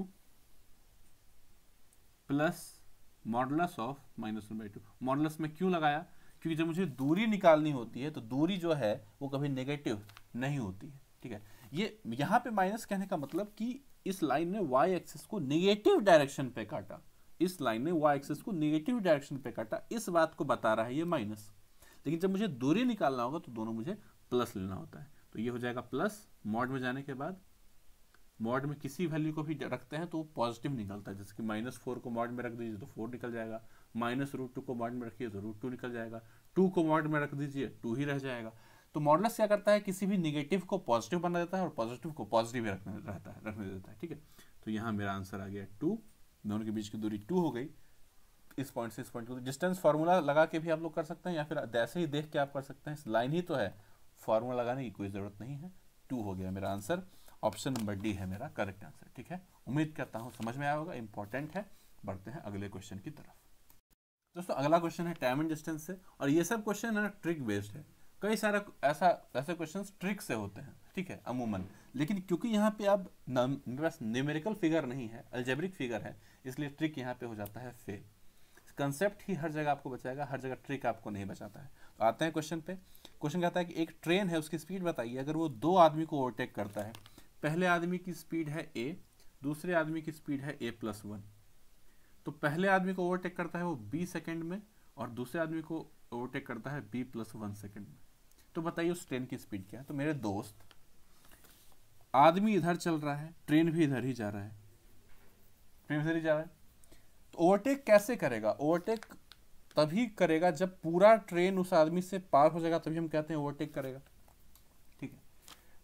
plus modulus of minus one by two. Modulus में क्यों लगाया, क्योंकि जब मुझे दूरी निकालनी होती है तो दूरी जो है वो कभी नेगेटिव नहीं होती है। ठीक है, ये यहाँ पे माइनस कहने का मतलब कि इस लाइन ने y एक्सिस को नेगेटिव डायरेक्शन पे काटा, इस लाइन ने y एक्सिस को नेगेटिव डायरेक्शन पे काटा, इस बात को बता रहा है ये माइनस। लेकिन जब मुझे दूरी निकालना होगा तो दोनों मुझे प्लस लेना होता है, तो ये हो जाएगा प्लस, मॉड में जाने के बाद मॉड में किसी वैल्यू को भी रखते हैं तो वो पॉजिटिव निकलता है। जैसे कि माइनस फोर को मॉड में रख दीजिए तो फोर निकल जाएगा, माइनस रूट टू को मॉड में रखिए तो रूट टू निकल जाएगा, टू को मॉड में रख दीजिए टू ही रह जाएगा। तो मॉडुलस क्या करता है, किसी भी निगेटिव को पॉजिटिव बना देता है और पॉजिटिव को पॉजिटिव भी रखने रहता है रखने देता है। ठीक है, तो यहाँ मेरा आंसर आ गया टू, दोनों के बीच की दूरी टू हो गई। इस पॉइंट से इस पॉइंट को डिस्टेंस फार्मूला लगा के भी आप लोग कर सकते हैं, या फिर ऐसे ही देख के आप कर सकते हैं, लाइन ही तो है, फार्मूला लगाने की कोई ज़रूरत नहीं है। टू हो गया मेरा आंसर, ऑप्शन नंबर डी है मेरा करेक्ट आंसर। ठीक है, उम्मीद करता हूँ समझ में आया होगा, इंपॉर्टेंट है। बढ़ते हैं अगले क्वेश्चन की तरफ। दोस्तों अगला क्वेश्चन है टाइम एंड डिस्टेंस से, और ये सब क्वेश्चन है ट्रिक बेस्ड है। कई सारे ऐसा ऐसे क्वेश्चन ट्रिक से होते हैं, ठीक है, अमूमन, लेकिन क्योंकि यहाँ पे अब मेरे पास न्यूमेरिकल फिगर नहीं है, अलजेब्रिक फिगर है, इसलिए ट्रिक यहाँ पे हो जाता है फेल। कंसेप्ट ही हर जगह आपको बचाएगा, हर जगह ट्रिक आपको नहीं बचाता है। तो आते हैं क्वेश्चन पे। क्वेश्चन कहता है कि एक ट्रेन है, उसकी स्पीड बताइए। अगर वो दो आदमी को ओवरटेक करता है, पहले आदमी की स्पीड है a, दूसरे आदमी की स्पीड है a प्लस वन, तो पहले आदमी को ओवरटेक करता है वो b सेकेंड में, और दूसरे आदमी को ओवरटेक करता है b प्लस वन सेकेंड में। तो बताइए उस ट्रेन की स्पीड क्या है। तो मेरे दोस्त, आदमी इधर चल रहा है, ट्रेन भी इधर ही जा रहा है, ट्रेन इधर ही जा रहा है, तो ओवरटेक कैसे करेगा, ओवरटेक तभी करेगा जब पूरा ट्रेन उस आदमी से पार हो जाएगा, तभी हम कहते हैं ओवरटेक करेगा।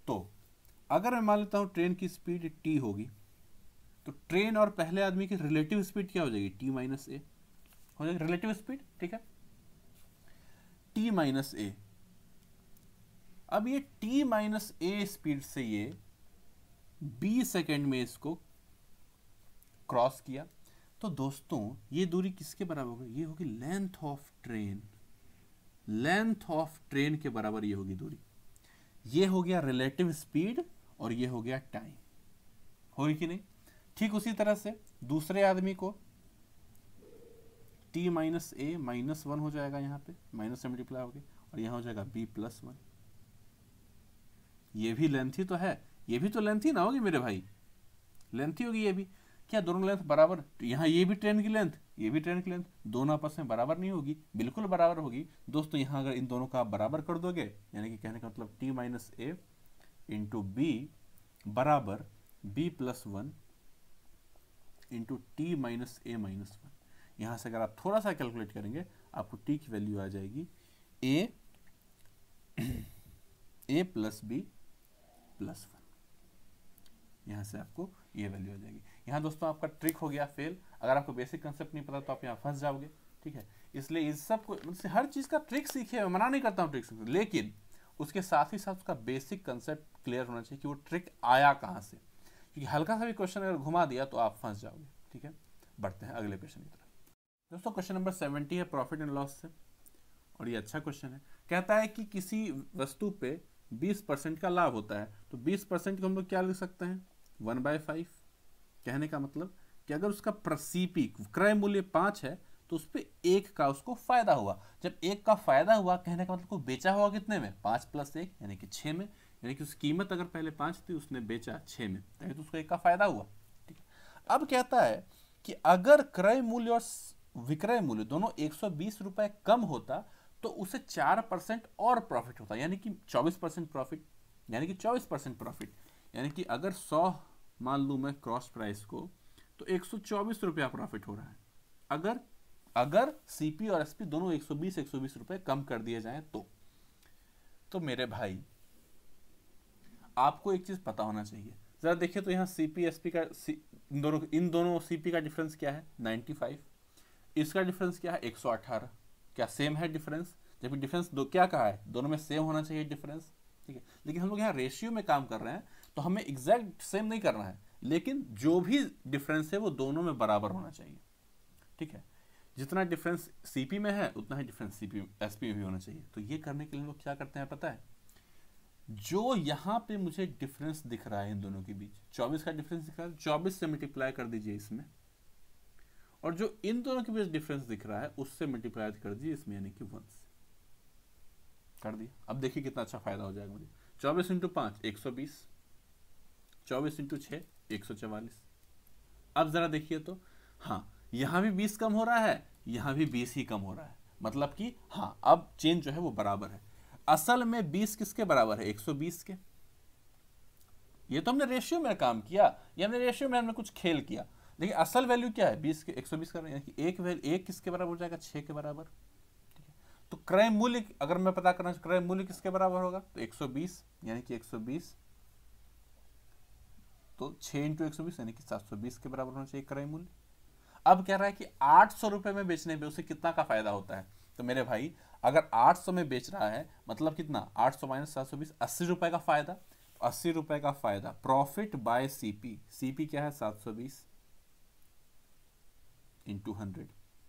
तो अगर मैं मान लेता हूं ट्रेन की स्पीड टी होगी, तो ट्रेन और पहले आदमी की रिलेटिव स्पीड क्या हो जाएगी, टी माइनस ए हो जाएगी रिलेटिव स्पीड, ठीक है, टी माइनस ए। अब ये टी माइनस ए स्पीड से ये बी सेकेंड में इसको क्रॉस किया, तो दोस्तों ये दूरी किसके बराबर होगी, ये होगी length of train, length of train के बराबर ये होगी दूरी। ये हो गया रिलेटिव स्पीड और ये हो गया टाइम, होगी कि नहीं। ठीक उसी तरह से दूसरे आदमी को t minus A minus one हो जाएगा, यहाँ पे माइनस से मल्टीप्लाई होगी और यहाँ हो जाएगा b प्लस वन। ये भी लेंथ ही तो है, ये भी तो लेंथ ही ना होगी मेरे भाई, लेंथ ही होगी ये भी। क्या दोनों लेंथ बराबर, यहाँ ये भी ट्रेन की लेंथ ये भी ट्रेन की लेंथ, दोनों आपस में बराबर नहीं होगी, बिल्कुल बराबर होगी दोस्तों। यहाँ अगर इन दोनों का आप बराबर कर दोगे, यानी कि कहने का मतलब t minus A into B बराबर b plus one into T minus A minus one. यहाँ से अगर आप थोड़ा सा कैलकुलेट करेंगे आपको t की वैल्यू आ जाएगी a a plus B plus one, यहाँ से आपको ये वैल्यू आ जाएगी। यहाँ दोस्तों आपका ट्रिक हो गया फेल, अगर आपको बेसिक कंसेप्ट नहीं पता तो आप यहाँ फंस जाओगे, ठीक है। इसलिए इस सब को मतलब हर चीज़ का ट्रिक सीखे, मना नहीं करता हूँ ट्रिक सीखे, लेकिन उसके साथ ही साथ उसका बेसिक कंसेप्ट क्लियर होना चाहिए कि वो ट्रिक आया कहाँ से, क्योंकि हल्का सा भी क्वेश्चन अगर घुमा दिया तो आप फंस जाओगे, ठीक है। बढ़ते हैं अगले क्वेश्चन की तरफ। दोस्तों क्वेश्चन नंबर सेवेंटी है प्रॉफिट एंड लॉस से, और ये अच्छा क्वेश्चन है। कहता है कि किसी वस्तु पे बीस परसेंट का लाभ होता है, तो बीस परसेंट को हम लोग क्या लिख सकते हैं, वन बाय फाइव। कहने का मतलब कि अगर उसका सीपी क्रय मूल्य पाँच है तो उस पर एक का उसको फायदा हुआ। जब एक का फायदा हुआ, कहने का मतलब को बेचा हुआ कितने में, पाँच प्लस एक यानी कि छः में, यानी कि उसकी कीमत अगर पहले पाँच थी उसने बेचा छः में, तो उसको एक का फायदा हुआ, ठीक है। अब कहता है कि अगर क्रय मूल्य और विक्रय मूल्य दोनों एक सौ बीस रुपए कम होता तो उसे चार परसेंट और प्रॉफिट होता, यानी कि चौबीस परसेंट प्रॉफिट, यानी कि चौबीस परसेंट प्रॉफिट। यानी कि अगर सौ मान लूँ मैं क्रॉस प्राइस को, तो एक सौ चौबीस रुपया प्रॉफिट हो रहा है। अगर अगर सीपी और एसपी दोनों एक सौ बीस एक सौ बीस रुपए कम कर दिए जाएं तो तो मेरे भाई आपको एक चीज पता होना चाहिए, जरा देखिए तो यहाँ सीपी एसपी का इन दोनों इन दोनों सीपी का डिफरेंस क्या है, पचानवे। इसका डिफरेंस क्या है, एक सौ अठारह। क्या सेम है डिफरेंस, जबकि डिफरेंस दो क्या कहा है, दोनों में सेम होना चाहिए डिफरेंस, ठीक है। लेकिन हम लोग यहाँ रेशियो में काम कर रहे हैं तो हमें एग्जैक्ट सेम नहीं करना है, लेकिन जो भी डिफरेंस है वो दोनों में बराबर होना चाहिए, ठीक है। जितना डिफरेंस सीपी में है उतना ही डिफरेंस सीपी एसपी में भी होना चाहिए। तो ये करने के लिए लोग क्या करते हैं पता है, जो यहाँ पे मुझे डिफरेंस दिख रहा है इन दोनों के बीच, चौबीस का डिफरेंस दिख रहा है, चौबीस से मल्टीप्लाई कर दीजिए इसमें, और जो इन दोनों के बीच डिफरेंस दिख रहा है उससे मल्टीप्लाई कर दीजिए इसमें, यानी कि वन से कर दिया। अब देखिए कितना अच्छा फायदा हो जाएगा मुझे, चौबीस इंटू पाँच एक सौ बीस, चौबीस इंटू छः एक सौ चवालीस। अब जरा देखिए तो हाँ, यहाँ भी बीस कम हो रहा है, यहाँ भी बीस ही कम हो रहा है, मतलब कि हाँ अब चेंज जो है वो बराबर है। असल में बीस किसके बराबर है, एक सौ बीस के। ये तो हमने रेशियो में काम किया, ये हमने रेशियो में हमने कुछ खेल किया, देखिए असल वैल्यू क्या है, बीस के एक सौ बीस का, यानी कि एक वैल्यू एक किसके बराबर हो जाएगा, छः के बराबर, ठीक है। तो क्रय मूल्य अगर मैं पता करना क्रय मूल्य किसके बराबर होगा, तो एक सौ बीस, यानी कि एक सौ बीस, तो छः इंटू एक सौ बीस यानी कि सात सौ बीस के बराबर होना चाहिए क्रय मूल्य। अब कह रहा है कि आठ सौ रुपए में बेचने पे उसे कितना का फायदा होता है, तो मेरे भाई अगर आठ सौ में बेच रहा है मतलब कितना, आठ सौ माइनस सात सौ बीस, अस्सी रुपए का फायदा, तो अस्सी रुपए का फायदा प्रॉफिट बाय सीपी, सीपी क्या है सात सौ बीस इंटू हंड्रेड,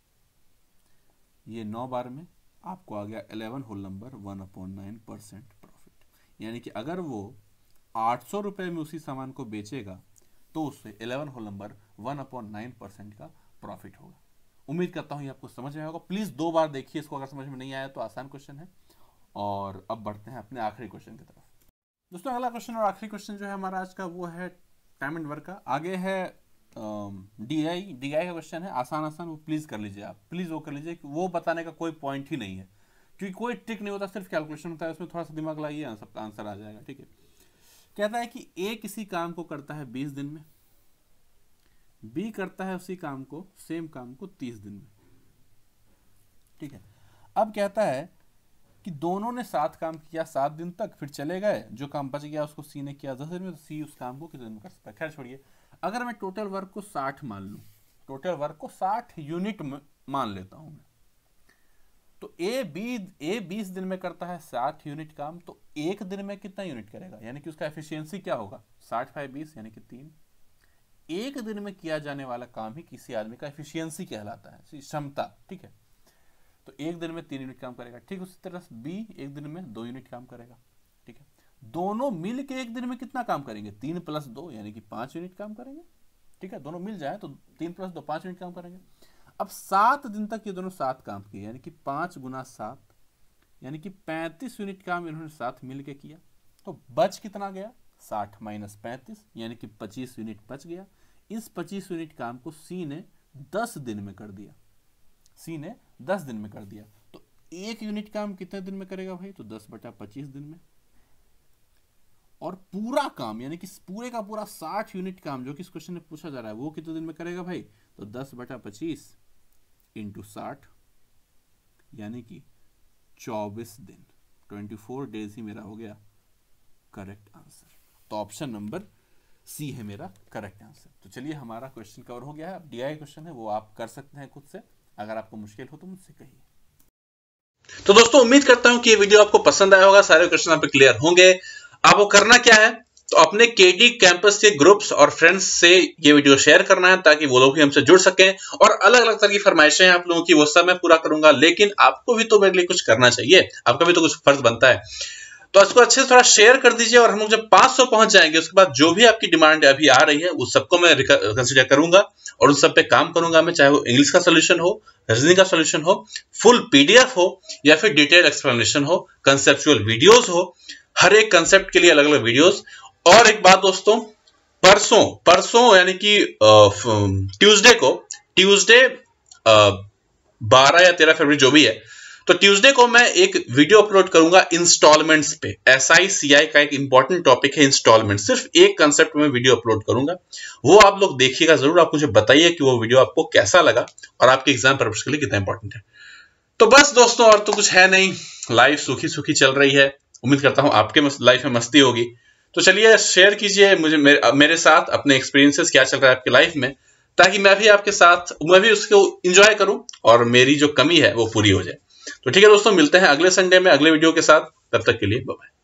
ये नौ बार में आपको आ गया eleven whole number one upon nine percent profit. यानी कि अगर वो आठ सौ रुपए में उसी सामान को बेचेगा तो उससे eleven whole number one upon nine percent का प्रॉफिट होगा। उम्मीद करता हूँ ये आपको समझ में आएगा, प्लीज दो बार देखिए इसको, अगर समझ में नहीं आया तो आसान क्वेश्चन है। और अब बढ़ते हैं अपने आखिरी क्वेश्चन की तरफ। दोस्तों अगला क्वेश्चन और आखिरी क्वेश्चन जो है हमारा आज का वो है टाइम एंड वर्क का। आगे है डी आई डी आई का क्वेश्चन है, आसान आसान वो प्लीज कर लीजिए, आप प्लीज वो कर लीजिए, वो बताने का कोई पॉइंट ही नहीं है, क्योंकि कोई ट्रिक नहीं होता, सिर्फ कैलकुलेशन होता है, उसमें थोड़ा सा दिमाग लगाइए सबका आंसर आ जाएगा, ठीक है। कहता है कि ए किसी काम को करता है बीस दिन में, बी करता है उसी काम को सेम काम को तीस दिन में, ठीक है। अब कहता है कि दोनों ने सात काम किया सात दिन तक, फिर चले गए, जो काम बच गया उसको सी ने किया दस दिन में, तो सी उस काम को कितने दिन में कर सकता है। खैर छोड़िए, अगर मैं टोटल वर्क को साठ मान लूँ, टोटल वर्क को साठ यूनिट मान लेता हूँ मैं, तो ए बी ए बीस दिन में करता है साठ यूनिट काम, तो एक दिन में कितना यूनिट करेगा, यानी कि उसका एफिशिएंसी क्या होगा, साठ फाइव बीस यानी कि तीन। एक दिन में किया जाने वाला काम ही किसी आदमी का एफिशिएंसी कहलाता है, क्षमता, ठीक है। तो एक दिन में तीन यूनिट काम करेगा। ठीक उसी तरह से बी एक दिन में दो यूनिट काम करेगा, ठीक है। दोनों मिल के एक दिन में कितना काम करेंगे, तीन प्लस दो यानी कि पांच यूनिट काम करेंगे, ठीक है। दोनों मिल जाए तो तीन प्लस दो पांच यूनिट काम करेंगे। अब सात दिन तक ये दोनों सात काम किए, यानी कि पांच गुना सात यानी कि पैंतीस यूनिट काम इन्होंने साथ मिल के किया। तो बच कितना गया, साठ माइनस पैंतीस यानी कि पच्चीस यूनिट बच गया। इस पच्चीस यूनिट काम को सी ने दस दिन में कर दिया, सी ने दस दिन में कर दिया। तो एक यूनिट काम कितने दिन में करेगा भाई, तो दस बटा पच्चीस दिन में। और पूरा काम यानी कि पूरे का पूरा साठ यूनिट काम जो कि इस क्वेश्चन में पूछा जा रहा है वो कितने दिन में करेगा भाई, तो दस बटा पच्चीस इंटू साठ यानी कि चौबीस दिन, ट्वेंटी फोर डेज ही मेरा हो गया करेक्ट आंसर। तो ऑप्शन नंबर सी है मेरा करेक्ट आंसर। तो चलिए हमारा क्वेश्चन कवर हो गया है। अब डीआई क्वेश्चन है वो आप कर सकते हैं खुद से, अगर आपको मुश्किल हो तो मुझसे कहिए। तो दोस्तों उम्मीद करता हूं कि ये वीडियो आपको पसंद आया होगा, सारे क्वेश्चन आप पे क्लियर होंगे। आपको करना क्या है, तो अपने केडी कैंपस के ग्रुप्स और फ्रेंड्स से ये वीडियो शेयर करना है ताकि वो लोग भी हमसे जुड़ सकें। और अलग अलग तरह की फरमाइशें हैं आप लोगों की, वो सब मैं पूरा करूंगा, लेकिन आपको भी तो मेरे लिए कुछ करना चाहिए, आपका भी तो कुछ फर्ज बनता है। तो इसको अच्छे से थोड़ा शेयर कर दीजिए और हम लोग जब पांच सौ पहुंच जाएंगे उसके बाद जो भी आपकी डिमांड अभी आ रही है वो सबको मैं कंसिडर करूंगा और उन सब पे काम करूंगा मैं, चाहे वो इंग्लिश का सोल्यूशन हो, रीजनिंग का सोल्यूशन हो, फुल पीडीएफ हो या फिर डिटेल एक्सप्लेनेशन हो, कंसेप्चुअल वीडियोस हो, हर एक कंसेप्ट के लिए अलग अलग वीडियोस। और एक बात दोस्तों, परसों परसों यानी कि ट्यूसडे को, ट्यूसडे बारह या तेरह फरवरी जो भी है, तो ट्यूसडे को मैं एक वीडियो अपलोड करूंगा इंस्टॉलमेंट्स पे। एसआई सीआई का एक इंपॉर्टेंट टॉपिक है इंस्टॉलमेंट, सिर्फ एक कंसेप्ट में वीडियो अपलोड करूंगा, वो आप लोग देखिएगा जरूर। आप मुझे बताइए कि वो वीडियो आपको कैसा लगा और आपके एग्जाम पर्पस के लिए कितना इंपॉर्टेंट है। तो बस दोस्तों और तो कुछ है नहीं, लाइफ सुखी सुखी चल रही है, उम्मीद करता हूं आपके लाइफ में मस्ती होगी। तो चलिए शेयर कीजिए मुझे मेरे, मेरे साथ अपने एक्सपीरियंसेस क्या चल रहा है आपकी लाइफ में, ताकि मैं भी आपके साथ मैं भी उसको एंजॉय करूं और मेरी जो कमी है वो पूरी हो जाए। तो ठीक है दोस्तों, मिलते हैं अगले संडे में अगले वीडियो के साथ, तब तक के लिए बाय बाय।